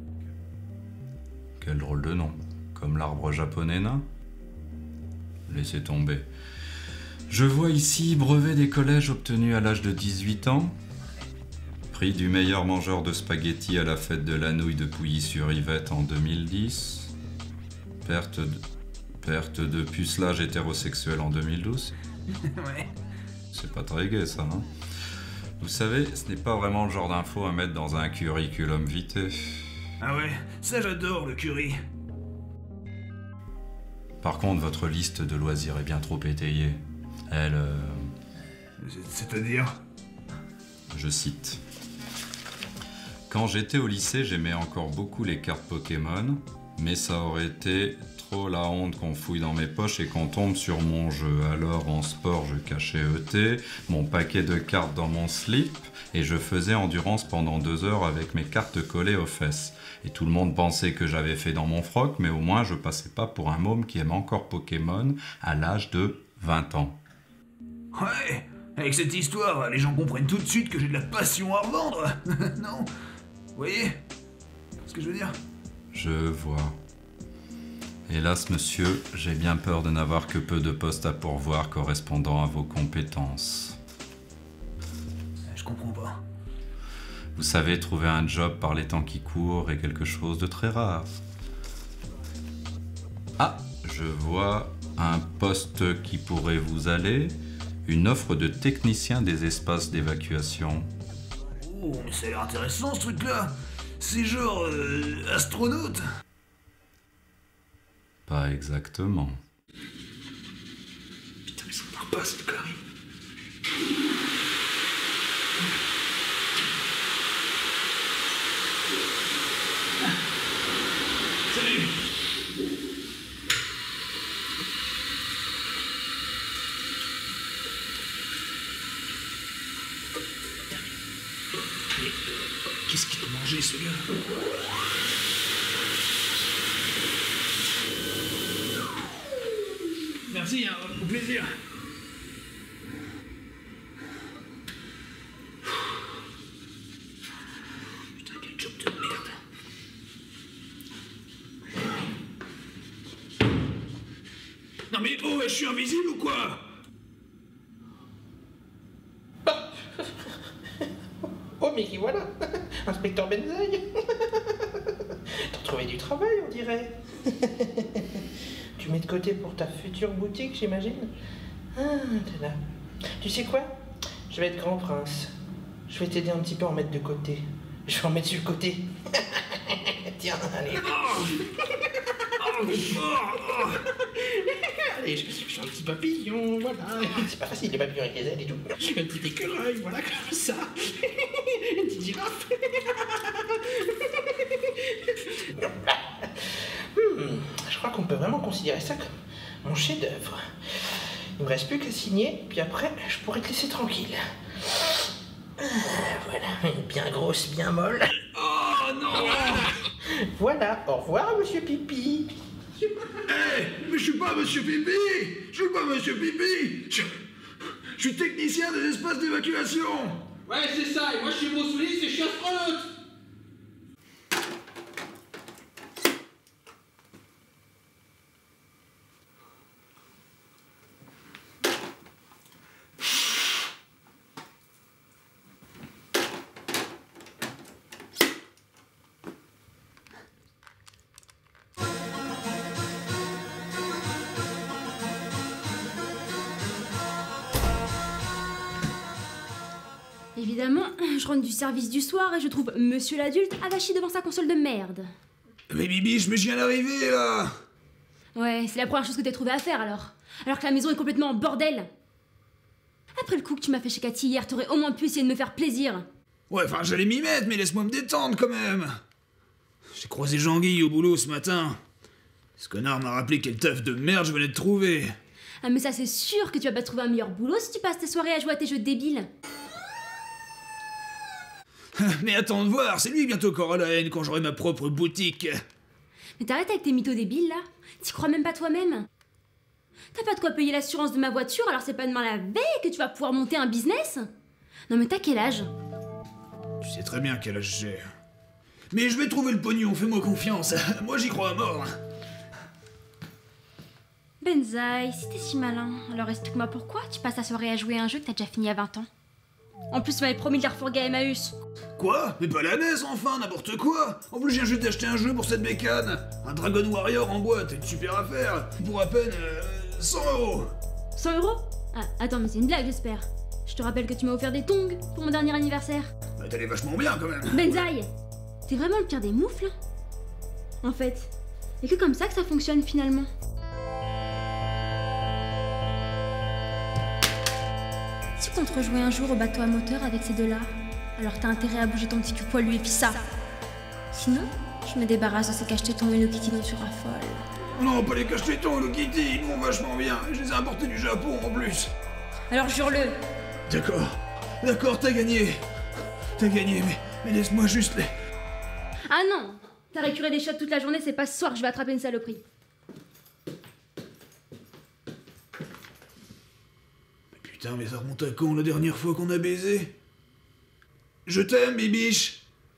Quel drôle de nom. Comme l'arbre japonais nain. Laissez tomber. Je vois ici brevet des collèges obtenu à l'âge de 18 ans. Prix du meilleur mangeur de spaghettis à la fête de la nouille de Pouilly-sur-Yvette en 2010. Perte de pucelage hétérosexuel en 2012. Ouais. C'est pas très gai ça, hein. Vous savez, ce n'est pas vraiment le genre d'info à mettre dans un curriculum vitae. Ah ouais, ça j'adore le curry. Par contre, votre liste de loisirs est bien trop étayée. Elle... C'est-à-dire? Je cite. Quand j'étais au lycée, j'aimais encore beaucoup les cartes Pokémon, mais ça aurait été trop la honte qu'on fouille dans mes poches et qu'on tombe sur mon jeu. Alors en sport, je cachais ET, mon paquet de cartes dans mon slip, et je faisais endurance pendant 2 heures avec mes cartes collées aux fesses. Et tout le monde pensait que j'avais fait dans mon froc, mais au moins je passais pas pour un môme qui aime encore Pokémon à l'âge de 20 ans. Ouais, avec cette histoire, les gens comprennent tout de suite que j'ai de la passion à revendre. Non? Vous voyez ce que je veux dire? Je vois. Hélas, monsieur, j'ai bien peur de n'avoir que peu de postes à pourvoir correspondant à vos compétences. Je comprends pas. Vous savez, trouver un job par les temps qui courent est quelque chose de très rare. Ah, je vois un poste qui pourrait vous aller. Une offre de technicien des espaces d'évacuation. Oh, mais ça a l'air intéressant ce truc-là. C'est genre... astronaute. Pas exactement. Putain, mais ça part pas cette connerie. Salut. Qu'est-ce qu'il a mangé ce gars? Merci, hein, au plaisir. Putain, quel job de merde. Non mais oh, je suis invisible ou quoi? Oh, mais qui voilà, Inspecteur Benzai. T'as trouvé du travail, on dirait. Tu mets de côté pour ta future boutique, j'imagine. Ah, t'es là. Tu sais quoi? Je vais être grand prince. Je vais t'aider un petit peu à en mettre de côté. Je vais en mettre sur le côté. Tiens, allez. Allez, je suis un petit papillon, voilà. C'est pas facile, les papillons avec les ailes et tout. Je suis un petit écureuil, voilà, comme ça. Une petite girafe. Je crois qu'on peut vraiment considérer ça comme mon chef-d'œuvre. Il me reste plus qu'à signer, puis après, je pourrais te laisser tranquille. Voilà, bien grosse, bien molle. Oh non! Voilà, au revoir, monsieur Pipi. Hey, mais je suis pas Monsieur Pipi! Je suis pas Monsieur Pipi! Je suis technicien des espaces d'évacuation! Ouais, c'est ça, et moi je suis Bruce Willis et je suis astronaute! Évidemment, je rentre du service du soir et je trouve monsieur l'adulte avachi devant sa console de merde. Mais Bibi, je me viens d'arriver là! Ouais, c'est la première chose que t'as trouvé à faire alors. Alors que la maison est complètement en bordel. Après le coup que tu m'as fait chez Cathy hier, t'aurais au moins pu essayer de me faire plaisir. Ouais, enfin, j'allais m'y mettre, mais laisse-moi me détendre quand même! J'ai croisé Jean-Guy au boulot ce matin. Ce connard m'a rappelé quel taf de merde je venais de trouver. Ah mais ça c'est sûr que tu vas pas trouver un meilleur boulot si tu passes tes soirées à jouer à tes jeux débiles. Mais attends de voir, c'est lui bientôt qui aura la haine quand j'aurai ma propre boutique. Mais t'arrêtes avec tes mythos débiles là. T'y crois même pas toi-même. T'as pas de quoi payer l'assurance de ma voiture, alors c'est pas demain la veille que tu vas pouvoir monter un business? Non mais t'as quel âge? Tu sais très bien quel âge j'ai. Mais je vais trouver le pognon, fais-moi confiance. Moi j'y crois à mort. Benzaï, si t'es si malin, alors explique-moi pourquoi tu passes ta soirée à jouer à un jeu que t'as déjà fini à 20 ans. En plus, tu m'avais promis de la refourguer à Emmaüs. Quoi? Mais pas la NES enfin, n'importe quoi. En plus, je viens juste d'acheter un jeu pour cette bécane. Un Dragon Warrior en boîte, une super affaire. Pour à peine 100 €. 100 €? Ah, attends, mais c'est une blague, j'espère. Je te rappelle que tu m'as offert des tongs pour mon dernier anniversaire. Bah, t'allais vachement bien quand même. Benzaï, t'es vraiment le pire des moufles. En fait, y'a que comme ça que ça fonctionne finalement. Si tu comptes rejouer un jour au bateau à moteur avec ces deux-là, alors t'as intérêt à bouger ton petit cul poilu et puis ça. Sinon, je me débarrasse de ces cachetetons Hello Kitty dont tu raffoles. Non, pas les cachetetons Hello Kitty, ils vont vachement bien. Je les ai importés du Japon en plus. Alors jure-le. D'accord, t'as gagné. T'as gagné, mais laisse-moi juste les... Ah non, t'as récuré des shots toute la journée, c'est pas ce soir que je vais attraper une saloperie. Putain, mais ça remonte à quand la dernière fois qu'on a baisé? Je t'aime, bibiche.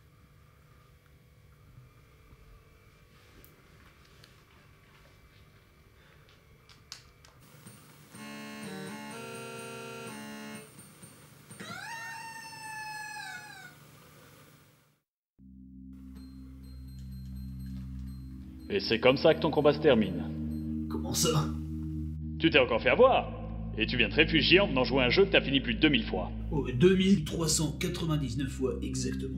Et c'est comme ça que ton combat se termine. Comment ça? Tu t'es encore fait avoir. Et tu viens te réfugier en venant jouer à un jeu que t'as fini plus de 2000 fois. Oh, 2399 fois exactement.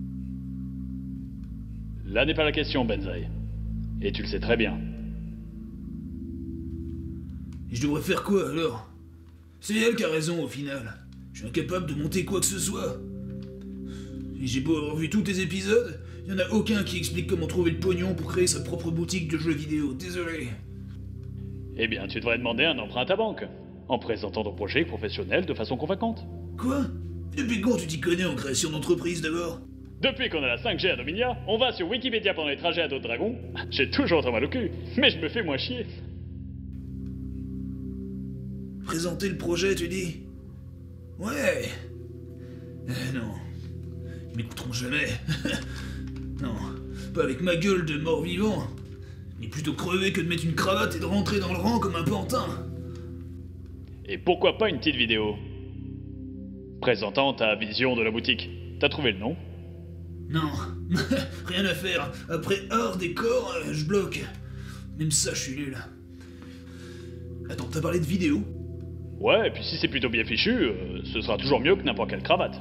Là n'est pas la question, Benzaï. Et tu le sais très bien. Et je devrais faire quoi alors? C'est elle qui a raison au final. Je suis incapable de monter quoi que ce soit. Et j'ai beau avoir vu tous tes épisodes, y en a aucun qui explique comment trouver le pognon pour créer sa propre boutique de jeux vidéo. Désolé. Eh bien, tu devrais demander un emprunt à ta banque. En présentant ton projet professionnel de façon convaincante. Quoi? Depuis quand tu t'y connais en création d'entreprise d'abord? Depuis qu'on a la 5G à Dominia, on va sur Wikipédia pendant les trajets à d'autres dragons. J'ai toujours autant mal au cul, mais je me fais moins chier. Présenter le projet, tu dis? Ouais. Non. Ils m'écouteront jamais. Non. Pas avec ma gueule de mort-vivant. Il est plutôt crevé que de mettre une cravate et de rentrer dans le rang comme un pantin. Et pourquoi pas une petite vidéo présentant ta vision de la boutique. T'as trouvé le nom? Non, rien à faire. Après art, décor, je bloque. Même ça, je suis nul. Attends, t'as parlé de vidéo? Ouais, et puis si c'est plutôt bien fichu, ce sera toujours mieux que n'importe quelle cravate.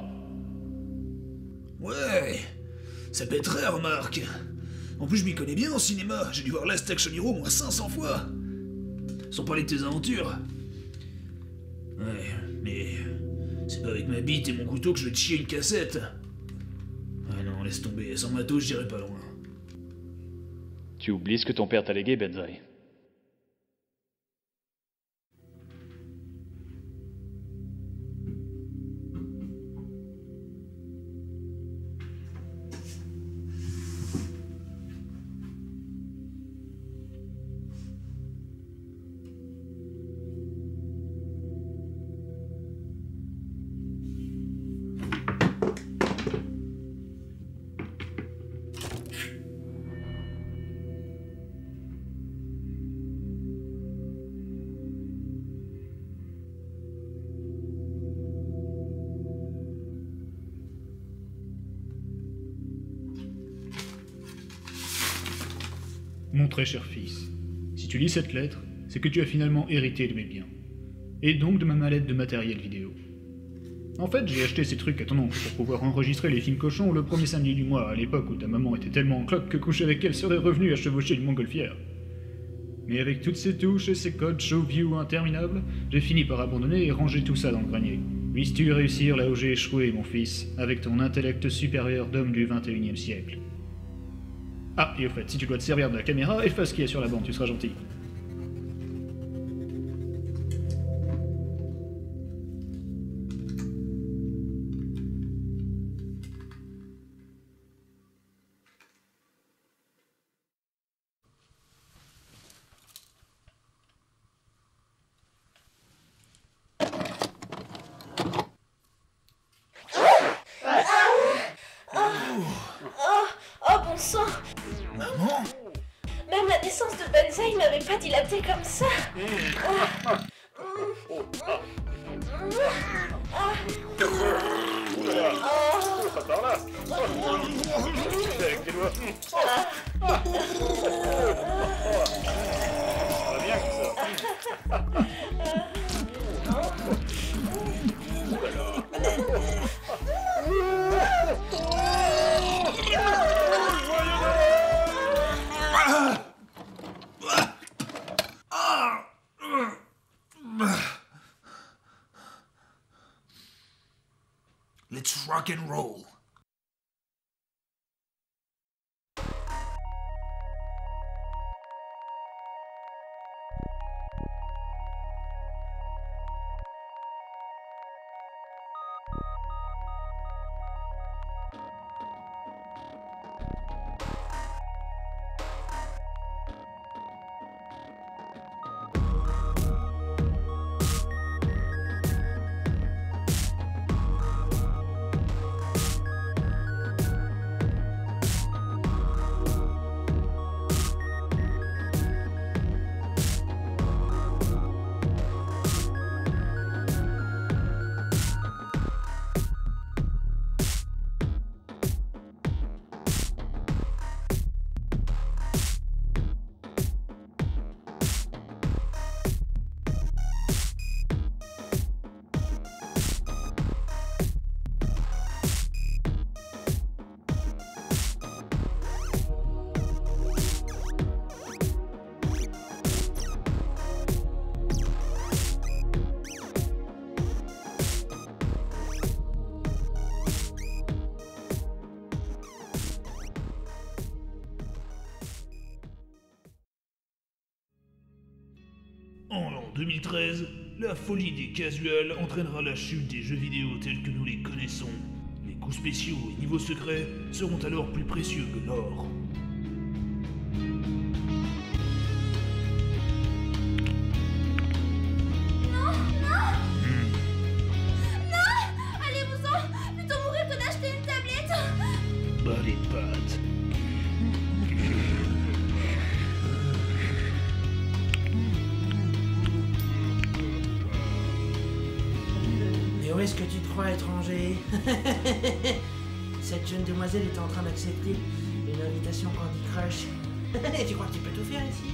Ouais, ça pèterait, remarque. En plus, je m'y connais bien en cinéma. J'ai dû voir Last Action Hero au moins 500 fois. Sans parler de tes aventures. Ouais, mais c'est pas avec ma bite et mon couteau que je vais te chier une cassette. Ah non, laisse tomber, sans matos, j'irai pas loin. Tu oublies ce que ton père t'a légué, Benzaï. Mon très cher fils, si tu lis cette lettre, c'est que tu as finalement hérité de mes biens. Et donc de ma mallette de matériel vidéo. En fait, j'ai acheté ces trucs à ton oncle pour pouvoir enregistrer les films cochons le premier samedi du mois, à l'époque où ta maman était tellement en cloque que coucher avec elle serait revenu à chevaucher une montgolfière. Mais avec toutes ces touches et ces codes show-view interminables, j'ai fini par abandonner et ranger tout ça dans le grenier. Puisses-tu réussir là où j'ai échoué, mon fils, avec ton intellect supérieur d'homme du 21e siècle. Ah, et au fait, si tu dois te servir de la caméra, efface ce qu'il y a sur la bande, tu seras gentil. Oh bon sang! Maman? Même la naissance de Benzaï m'avait pas dilaté comme ça! Ça part là. Avec les doigts. Ça va bien comme ça. Let's rock and roll. En l'an 2013, la folie des casuals entraînera la chute des jeux vidéo tels que nous les connaissons. Les coups spéciaux et niveaux secrets seront alors plus précieux que l'or. Non, non! Non! Allez-vous-en! Plutôt mourir que d'acheter une tablette! Body Pat. Mais où est-ce que tu te crois, étranger? Cette jeune demoiselle est en train d'accepter une invitation Candy Crush. Tu crois que tu peux tout faire ici?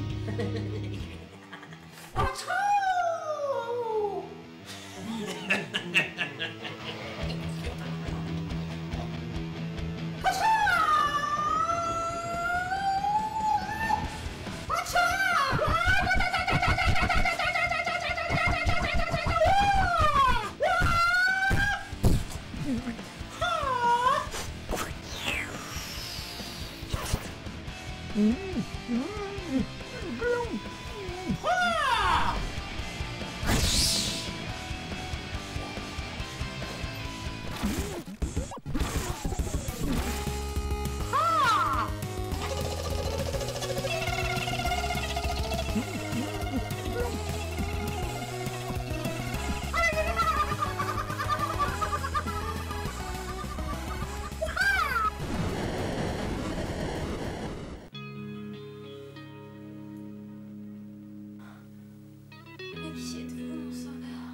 Mais qui êtes-vous, mon sauveur?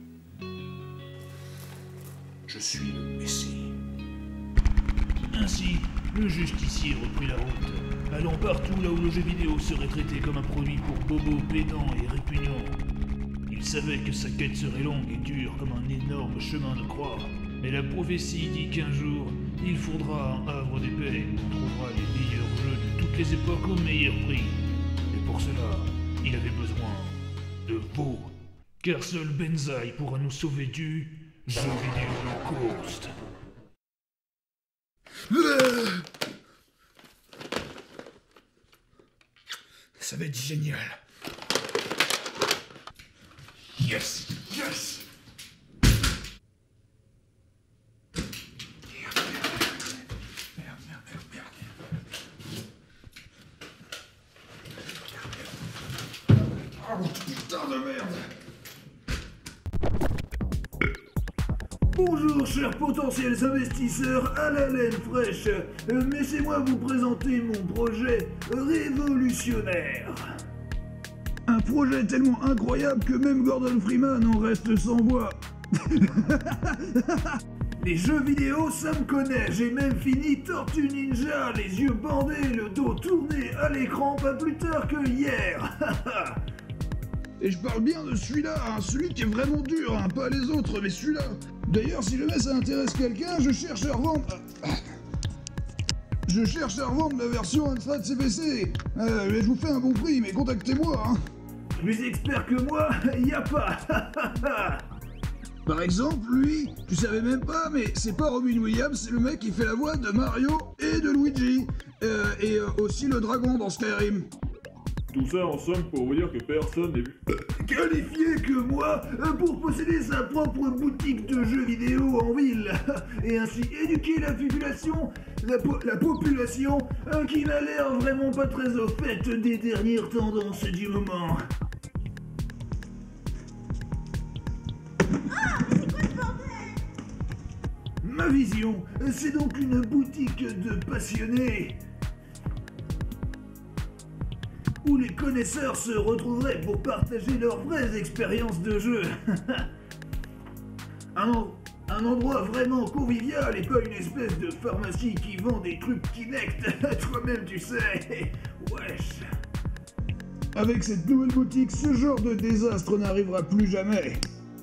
Je suis le Messie. Ainsi, le justicier reprit la route, allant partout là où le jeu vidéo serait traité comme un produit pour bobos, pédants et répugnants. Il savait que sa quête serait longue et dure comme un énorme chemin de croix, mais la prophétie dit qu'un jour, il fondera un havre d'épée où on trouvera les meilleurs jeux de toutes les époques au meilleur prix. Et pour cela, il avait besoin de vous, car seul Benzaï pourra nous sauver du jeu vidéo low cost. Ça va être génial. Yes! Yes! Oh putain de merde! Bonjour chers potentiels investisseurs à la laine fraîche, laissez-moi vous présenter mon projet révolutionnaire. Un projet tellement incroyable que même Gordon Freeman en reste sans voix. Les jeux vidéo, ça me connaît, j'ai même fini Tortue Ninja, les yeux bandés, le dos tourné à l'écran pas plus tard que hier. Et je parle bien de celui-là, hein, celui qui est vraiment dur, hein, pas les autres, mais celui-là. D'ailleurs, si jamais ça intéresse quelqu'un, je cherche à revendre... Je cherche à revendre la version Amstrad CPC. Je vous fais un bon prix, mais contactez-moi, hein. Plus expert que moi, y a pas. Par exemple, lui, tu savais même pas, mais c'est pas Robin Williams, c'est le mec qui fait la voix de Mario et de Luigi. Et aussi le dragon dans Skyrim. Tout ça en somme pour vous dire que personne n'est qualifié que moi pour posséder sa propre boutique de jeux vidéo en ville et ainsi éduquer la population, la population qui n'a l'air vraiment pas très au fait des dernières tendances du moment. Ma vision, c'est donc une boutique de passionnés où les connaisseurs se retrouveraient pour partager leurs vraies expériences de jeu. Un endroit vraiment convivial et pas une espèce de pharmacie qui vend des trucs Kinect. Toi-même tu sais. Wesh. Avec cette nouvelle boutique, ce genre de désastre n'arrivera plus jamais.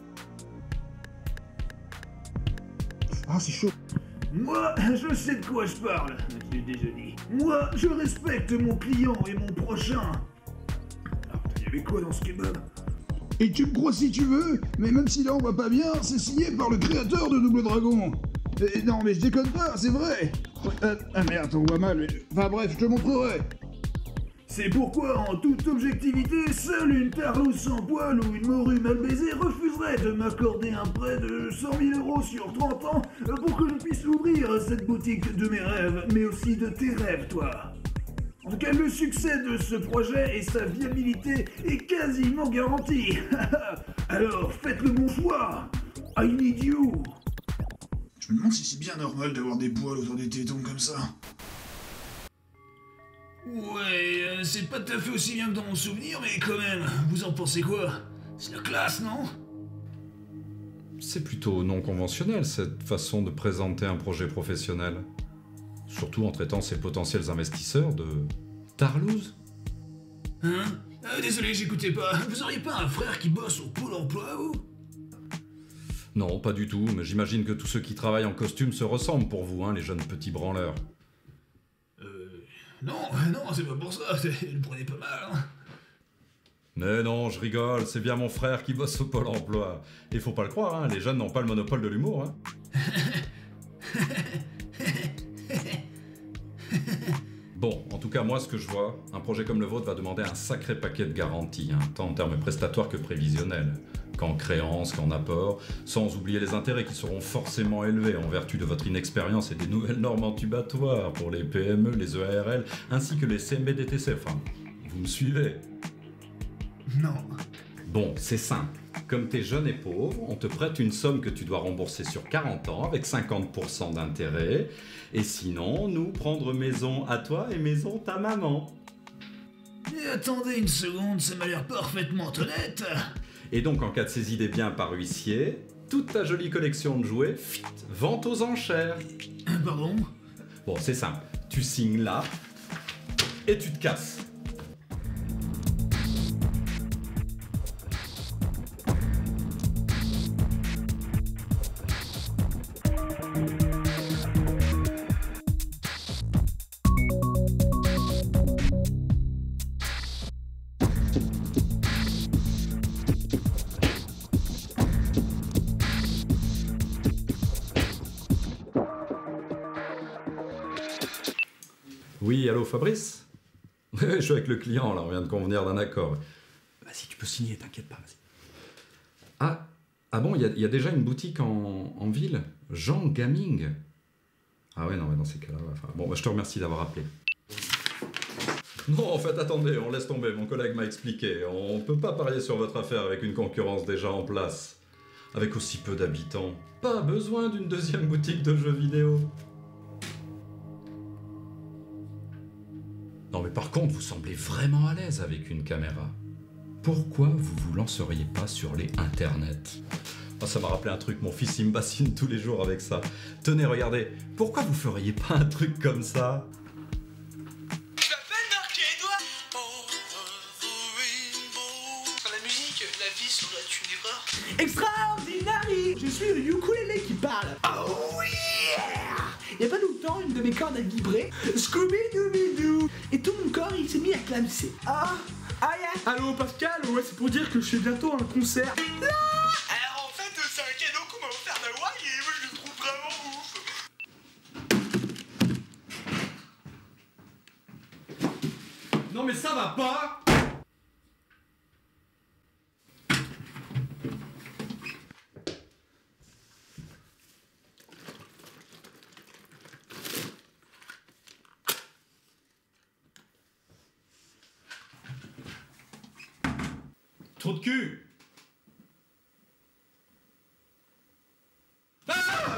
Ah, c'est chaud. Moi, je sais de quoi je parle, je l'ai déjà dit. Moi, je respecte mon client et mon prochain. Alors, il y avait quoi dans ce kebab? Et tu me crois si tu veux, mais même si là on va pas bien, c'est signé par le créateur de Double Dragon. Et non, mais je déconne pas, c'est vrai. Ah merde, on voit mal, mais... Enfin bref, je te montrerai. C'est pourquoi, en toute objectivité, seule une tarlouse sans poil ou une morue mal baisée refuserait de m'accorder un prêt de 100 000 € sur 30 ans pour que je puisse ouvrir cette boutique de mes rêves, mais aussi de tes rêves, toi. En tout cas, le succès de ce projet et sa viabilité est quasiment garanti. Alors, faites le bon choix. I need you. Je me demande si c'est bien normal d'avoir des poils autour des tétons comme ça. Ouais, c'est pas tout à fait aussi bien que dans mon souvenir, mais quand même, vous en pensez quoi? C'est la classe, non? C'est plutôt non conventionnel, cette façon de présenter un projet professionnel. Surtout en traitant ses potentiels investisseurs de tarlouse. Hein? Désolé, j'écoutais pas. Vous auriez pas un frère qui bosse au Pôle emploi, vous? Non, pas du tout, mais j'imagine que tous ceux qui travaillent en costume se ressemblent pour vous, hein, les jeunes petits branleurs. Non, c'est pas pour ça, le prenez pas mal, hein. Mais non, je rigole, c'est bien mon frère qui bosse au Pôle emploi. Et faut pas le croire, hein, les jeunes n'ont pas le monopole de l'humour, hein. Bon, en tout cas, moi, ce que je vois, un projet comme le vôtre va demander un sacré paquet de garanties, hein, tant en termes prestatoires que prévisionnels, qu'en créances, qu'en apports, sans oublier les intérêts qui seront forcément élevés en vertu de votre inexpérience et des nouvelles normes antibatoires pour les PME, les EARL, ainsi que les CMB-DTC, enfin, vous me suivez? Non. Bon, c'est simple. Comme t'es jeune et pauvre, on te prête une somme que tu dois rembourser sur 40 ans avec 50% d'intérêt. Et sinon, nous prendre maison à toi et maison ta maman. Et attendez une seconde, ça m'a l'air parfaitement honnête. Et donc, en cas de saisie des biens par huissier, toute ta jolie collection de jouets, vente aux enchères. Pardon? Bon, c'est simple. Tu signes là et tu te casses. Oui, allô Fabrice? Ouais, je suis avec le client, là, on vient de convenir d'un accord. Vas-y, tu peux signer, t'inquiète pas, vas-y. Ah bon, il y a déjà une boutique en ville? Jean Gaming? Ah ouais, non, mais dans ces cas-là, enfin, bon, bah, je te remercie d'avoir appelé. Non, en fait, attendez, on laisse tomber, mon collègue m'a expliqué. On peut pas parier sur votre affaire avec une concurrence déjà en place. Avec aussi peu d'habitants. Pas besoin d'une deuxième boutique de jeux vidéo. Non mais par contre, vous semblez vraiment à l'aise avec une caméra. Pourquoi vous lanceriez pas sur les internets? Oh, ça m'a rappelé un truc, mon fils il me bassine tous les jours avec ça. Tenez, regardez, pourquoi vous feriez pas un truc comme ça? La musique, la vie serait une erreur. Extraordinary! Je suis le ukulélé qui parle. Oh yeah! Y'a pas longtemps, une de mes cordes a vibré. Scooby-Dooby-Doo! Et tout mon corps, il s'est mis à clamser. Ah yeah! Allô Pascal, ouais, c'est pour dire que je fais bientôt un concert. Là! Alors en fait, c'est un cadeau qu'on m'a offert d'Hawaï et moi je le trouve vraiment ouf. Non mais ça va pas! Trou de cul! Ah!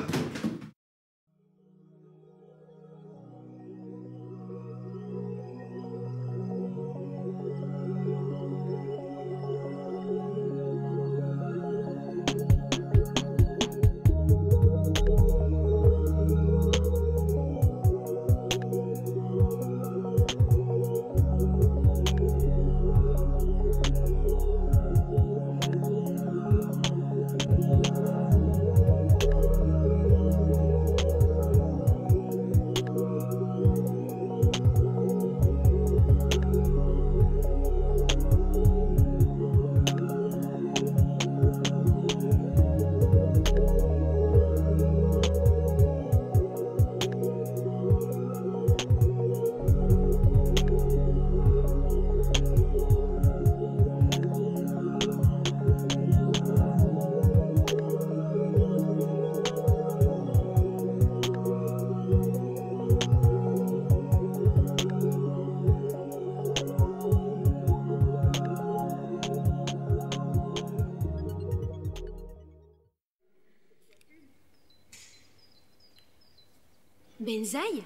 Benzaï?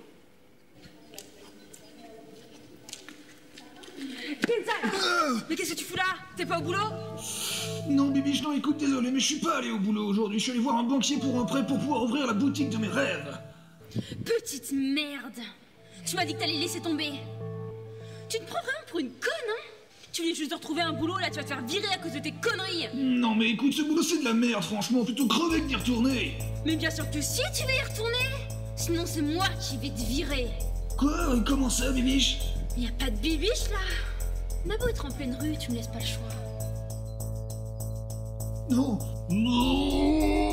Mais qu'est-ce que tu fous là? T'es pas au boulot? Non, Bibiche, non, écoute, désolé, mais je suis pas allé au boulot aujourd'hui. Je suis allé voir un banquier pour un prêt pour pouvoir ouvrir la boutique de mes rêves. Petite merde! Tu m'as dit que t'allais laisser tomber. Tu te prends vraiment pour une conne, hein? Tu voulais juste retrouver un boulot, là tu vas te faire virer à cause de tes conneries. Non, mais écoute, ce boulot c'est de la merde, franchement, plutôt crever que d'y retourner. Mais bien sûr que si tu vas y retourner! Sinon c'est moi qui vais te virer. Quoi? Comment ça, Bibiche? Y a pas de Bibiche là? On a beau être en pleine rue, tu me laisses pas le choix. Non. Non.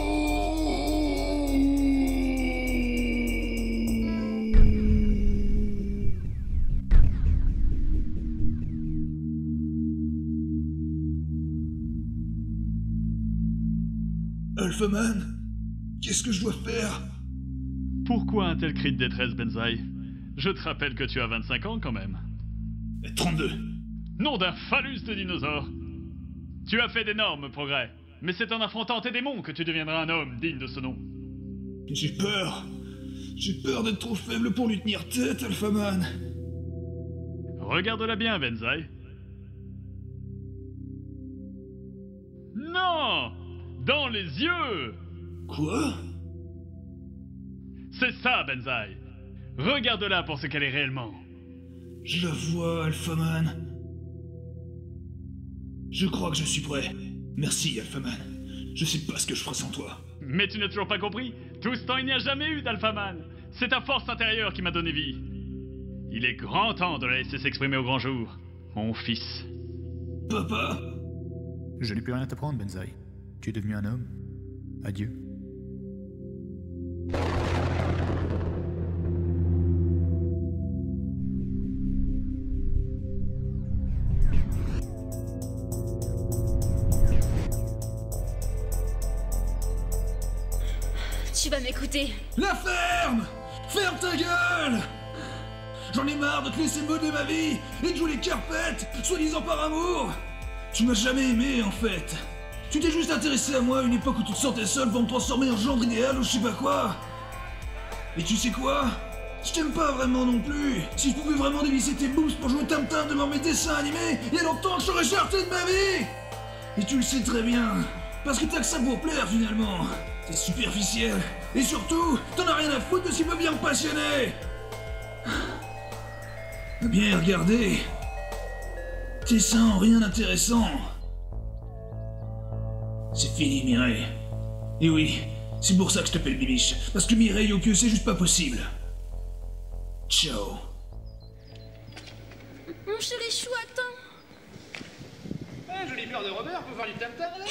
Alphaman, qu'est-ce que je dois faire? Pourquoi un tel cri de détresse, Benzaï? Je te rappelle que tu as 25 ans quand même. 32. Nom d'un phallus de dinosaure. Tu as fait d'énormes progrès, mais c'est en affrontant tes démons que tu deviendras un homme digne de ce nom. J'ai peur. J'ai peur d'être trop faible pour lui tenir tête, Alphaman. Regarde-la bien, Benzaï. Non! Dans les yeux! Quoi? C'est ça, Benzaï. Regarde-la pour ce qu'elle est réellement. Je la vois, Alphaman. Je crois que je suis prêt. Merci, Alphaman. Je sais pas ce que je ferai sans toi. Mais tu n'as toujours pas compris. Tout ce temps, il n'y a jamais eu d'Alphaman. C'est ta force intérieure qui m'a donné vie. Il est grand temps de la laisser s'exprimer au grand jour, mon fils. Papa? Je n'ai plus rien à t'apprendre, Benzaï. Tu es devenu un homme. Adieu. tu vas m'écouter. La ferme! Ferme ta gueule! J'en ai marre de te laisser mener ma vie et de jouer les carpettes, soi-disant par amour! Tu m'as jamais aimé, en fait. Tu t'es juste intéressé à moi à une époque où tu te sentais seul pour me transformer en gendre idéal ou je sais pas quoi. Et tu sais quoi? Je t'aime pas vraiment non plus. Si je pouvais vraiment dévisser tes boobs pour jouer tam-tam devant mes dessins animés, il y a longtemps que je serais charté de ma vie! Et tu le sais très bien. Parce que t'as que ça pour plaire, finalement. T'es superficiel. Et surtout, t'en as rien à foutre de ce qui peut bien me passionner. Bien regardez. Tes seins ont rien d'intéressant. C'est fini, Mireille. Et oui, c'est pour ça que je t'appelle Bibiche. Parce que Mireille au queue, c'est juste pas possible. Ciao. Mon chéri chou, attends. Eh, jolie fleur de Robert, faut faire du tam-tam là.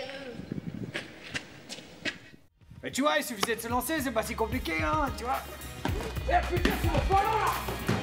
Mais tu vois, il suffisait de se lancer, c'est pas si compliqué, hein, tu vois. Eh putain, c'est mon ballon là!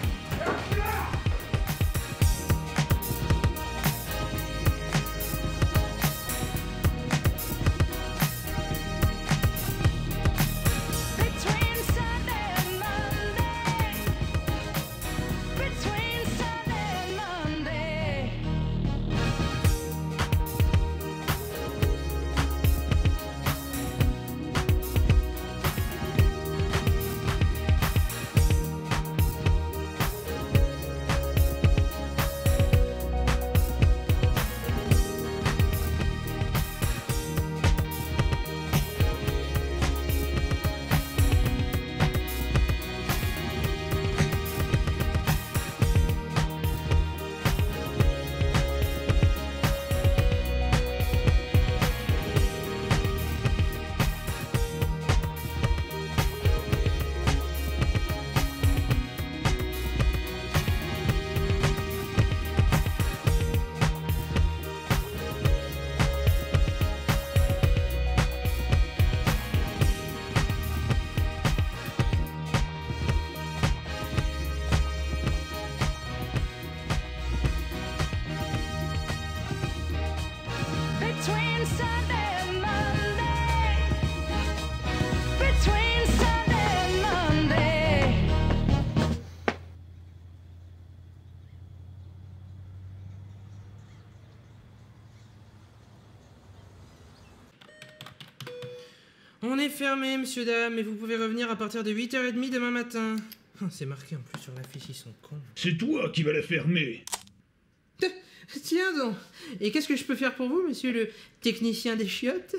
On est fermé, monsieur, dame, mais vous pouvez revenir à partir de 8h30 demain matin. Oh, c'est marqué en plus sur l'affiche, ils sont cons. C'est toi qui vas la fermer. Tiens donc. Et qu'est-ce que je peux faire pour vous, monsieur le technicien des chiottes?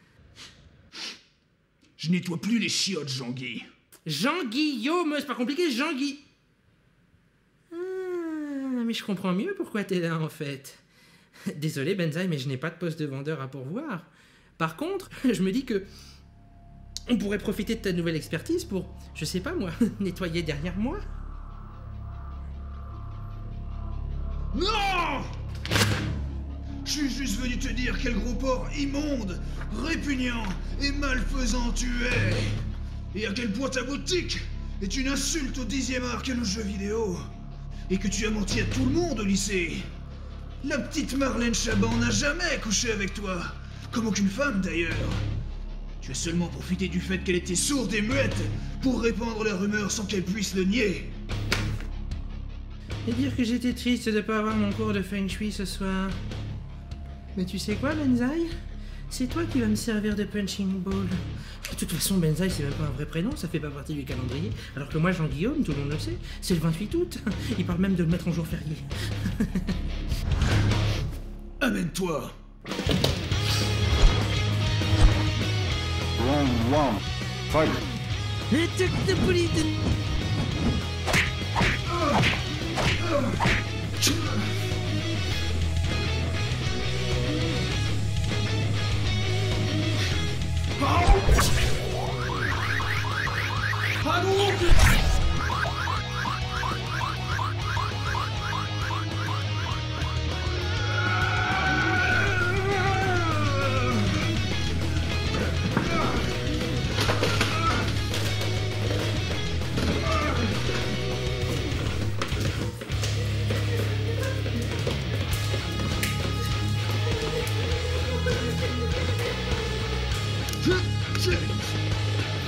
Je nettoie plus les chiottes, Jean-Guy. Jean-Guillaume, c'est pas compliqué, Jean-Guy. Ah, mais je comprends mieux pourquoi t'es là, en fait. Désolé, Benzaï, mais je n'ai pas de poste de vendeur à pourvoir. Par contre, je me dis que on pourrait profiter de ta nouvelle expertise pour, je sais pas moi, nettoyer derrière moi. Non! Je suis juste venu te dire quel gros porc immonde, répugnant et malfaisant tu es. Et à quel point ta boutique est une insulte au 10e art qu'est le jeu vidéo. Et que tu as menti à tout le monde au lycée. La petite Marlène Chaban n'a jamais couché avec toi. Comme aucune femme d'ailleurs. Tu as seulement profité du fait qu'elle était sourde et muette pour répandre la rumeur sans qu'elle puisse le nier. Et dire que j'étais triste de pas avoir mon cours de Feng Shui ce soir. Mais tu sais quoi, Benzaï? C'est toi qui vas me servir de punching ball. De toute façon, Benzaï, c'est même pas un vrai prénom, ça fait pas partie du calendrier. Alors que moi, Jean-Guillaume, tout le monde le sait, c'est le 28 août. Il parle même de le mettre en jour férié. Amène-toi. Round one, fight.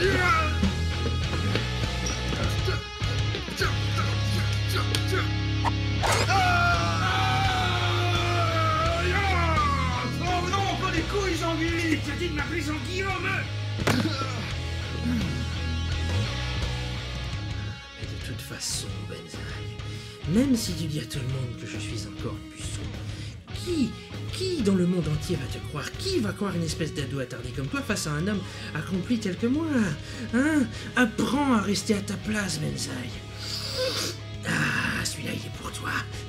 Oh non, pas les couilles, Jean-Guy! T'as dit de m'appeler Jean-Guillaume! Et de toute façon, Benzaï, même si tu dis à tout le monde que je suis encore puceau, qui dans le monde entier va te croire? Qui va croire une espèce d'ado attardé comme toi face à un homme accompli tel que moi? Hein? Apprends à rester à ta place, Benzaï. Ah, celui-là, il est pour toi.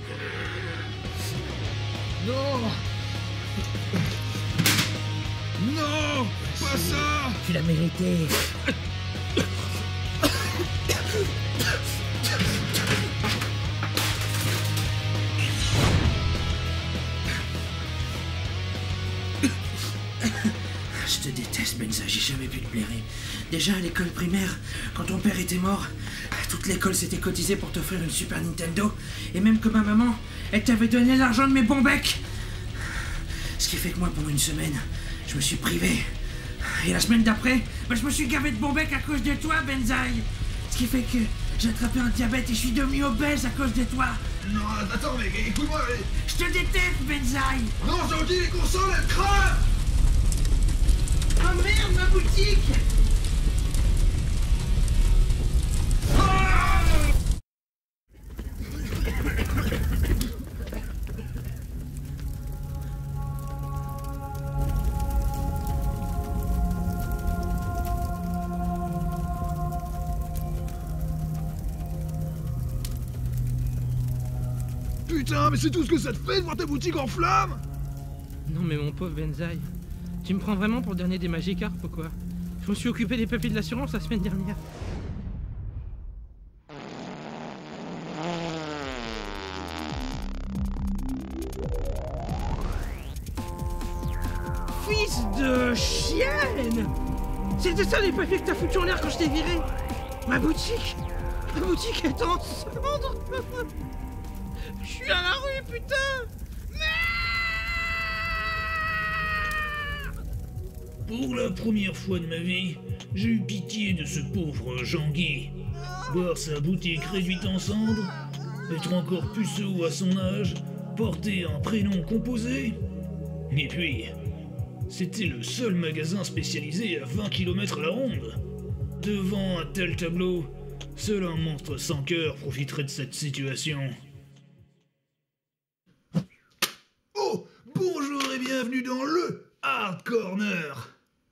Non! Non! Pas ça! Tu l'as mérité. Je te déteste, Benzaï, j'ai jamais pu te blairer. Déjà à l'école primaire, quand ton père était mort, toute l'école s'était cotisée pour t'offrir une Super Nintendo, et même que ma maman, elle t'avait donné l'argent de mes bons becs. Ce qui fait que moi, pendant une semaine, je me suis privé. Et la semaine d'après, je me suis gavé de bons becs à cause de toi, Benzaï. Ce qui fait que j'ai attrapé un diabète et je suis devenu obèse à cause de toi. Non, attends, mais écoute-moi. Je te déteste, Benzaï. Non, Jean-Guy, les consoles, elles crament. Oh merde, ma boutique! Putain, mais c'est tout ce que ça te fait de voir ta boutique en flammes? Non mais mon pauvre Benzaï, tu me prends vraiment pour le dernier des Magikarp ou quoi? Je me suis occupé des papiers de l'assurance la semaine dernière. Fils de chienne! C'était ça les papiers que t'as foutu en l'air quand je t'ai viré! Ma boutique est en cendres! Je suis à la rue, putain! Pour la première fois de ma vie, j'ai eu pitié de ce pauvre Jean-Guy. Voir sa boutique réduite en cendres, être encore puceau à son âge, porter un prénom composé. Et puis, c'était le seul magasin spécialisé à 20 km à la ronde. Devant un tel tableau, seul un monstre sans cœur profiterait de cette situation. Oh, bonjour et bienvenue dans le Hard Corner.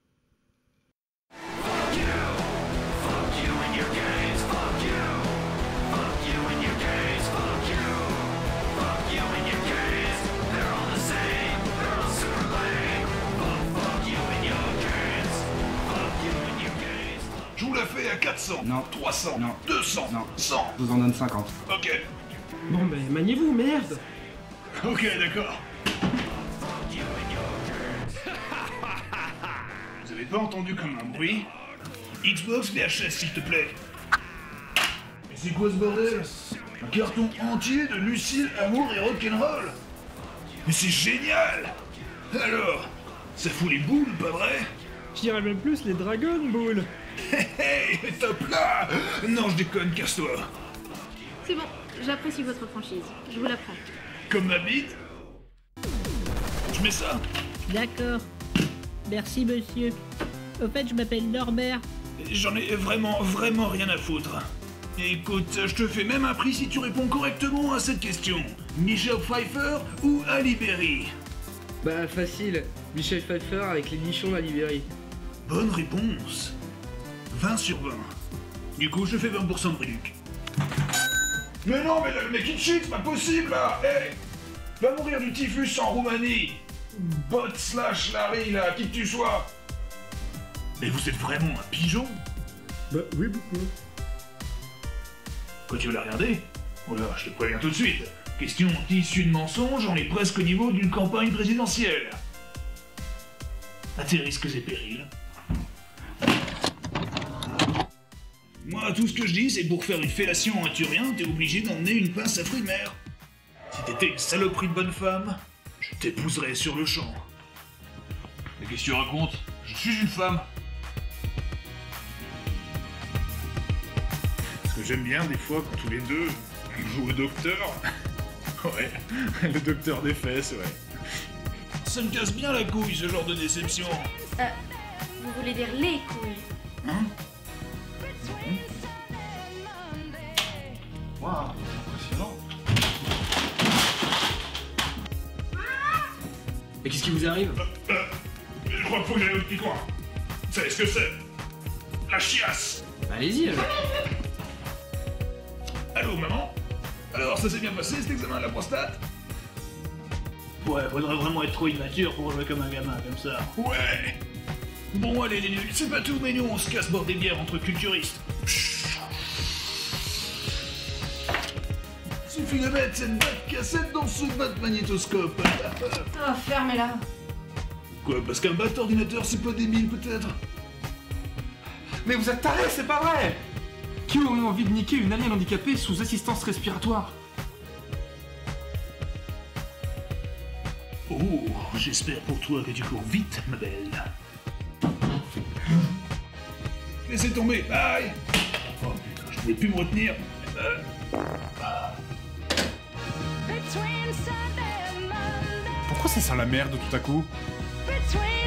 Je vous la fais à 400, non, 300, non, 200, non, 100. Je vous en donne 50. Ok. Bon ben, maniez-vous, merde! Ok, d'accord. Vous avez pas entendu comme un bruit? Xbox VHS, s'il te plaît. Mais c'est quoi ce bordel? Un carton entier de Lucille, Amour et Rock'n'Roll? Mais c'est génial! Alors, ça fout les boules, pas vrai? Je dirais même plus les Dragon Ball. Hey, top là! Non, je déconne, casse-toi. C'est bon, j'apprécie votre franchise. Je vous la prends. Comme ma bite? Je mets ça? D'accord. Merci, monsieur. Au fait, je m'appelle Norbert. J'en ai vraiment rien à foutre. Écoute, je te fais même un prix si tu réponds correctement à cette question. Michel Pfeiffer ou Ali Berry? Bah facile, Michel Pfeiffer avec les nichons d'Ali Berry. Bonne réponse. 20 sur 20. Du coup, je fais 20% de réduc. Mais non, mais le mec il cheat, c'est pas possible là. Hey, va mourir du typhus en Roumanie. Bot / Larry là, qui que tu sois. Mais vous êtes vraiment un pigeon? Bah oui, beaucoup. Quoi, tu veux la regarder? Oh là, je te préviens tout de suite. Question issue de mensonges, on est presque au niveau d'une campagne présidentielle. À tes risques et périls. Moi, tout ce que je dis, c'est que pour faire une fellation à Turien, t'es obligé d'emmener une pince à fruits de mer. Si t'étais une saloperie de bonne femme, je t'épouserais sur le champ. Mais qu'est-ce que tu racontes? Je suis une femme. Parce que j'aime bien des fois quand tous les deux on joue au docteur. Ouais, le docteur des fesses, ouais. Ça me casse bien la couille, ce genre de déception. Vous voulez dire les couilles? Hein? Waouh, impressionnant. Et qu'est-ce qui vous arrive? Je crois qu'il faut que j'aille au petit coin. Vous savez ce que c'est? La chiasse. Allez-y, alors. Allô, maman? Alors, ça s'est bien passé, cet examen de la prostate? Ouais, faudrait vraiment être trop immature pour jouer comme un gamin comme ça. Ouais. Bon, allez, les nuls, c'est pas tout, mais nous, on se casse boire des bières entre culturistes. Suffit de mettre cette batte cassette dans ce batte magnétoscope. Oh, fermez-la. Quoi, parce qu'un batte ordinateur, c'est pas débile, peut-être? Mais vous êtes tarés, c'est pas vrai! Qui aurait envie de niquer une alien handicapée sous assistance respiratoire? Oh, j'espère pour toi que tu cours vite, ma belle. Laissez tomber, aïe! Oh putain, je pouvais plus me retenir. Pourquoi c'est ça la merde tout à coup?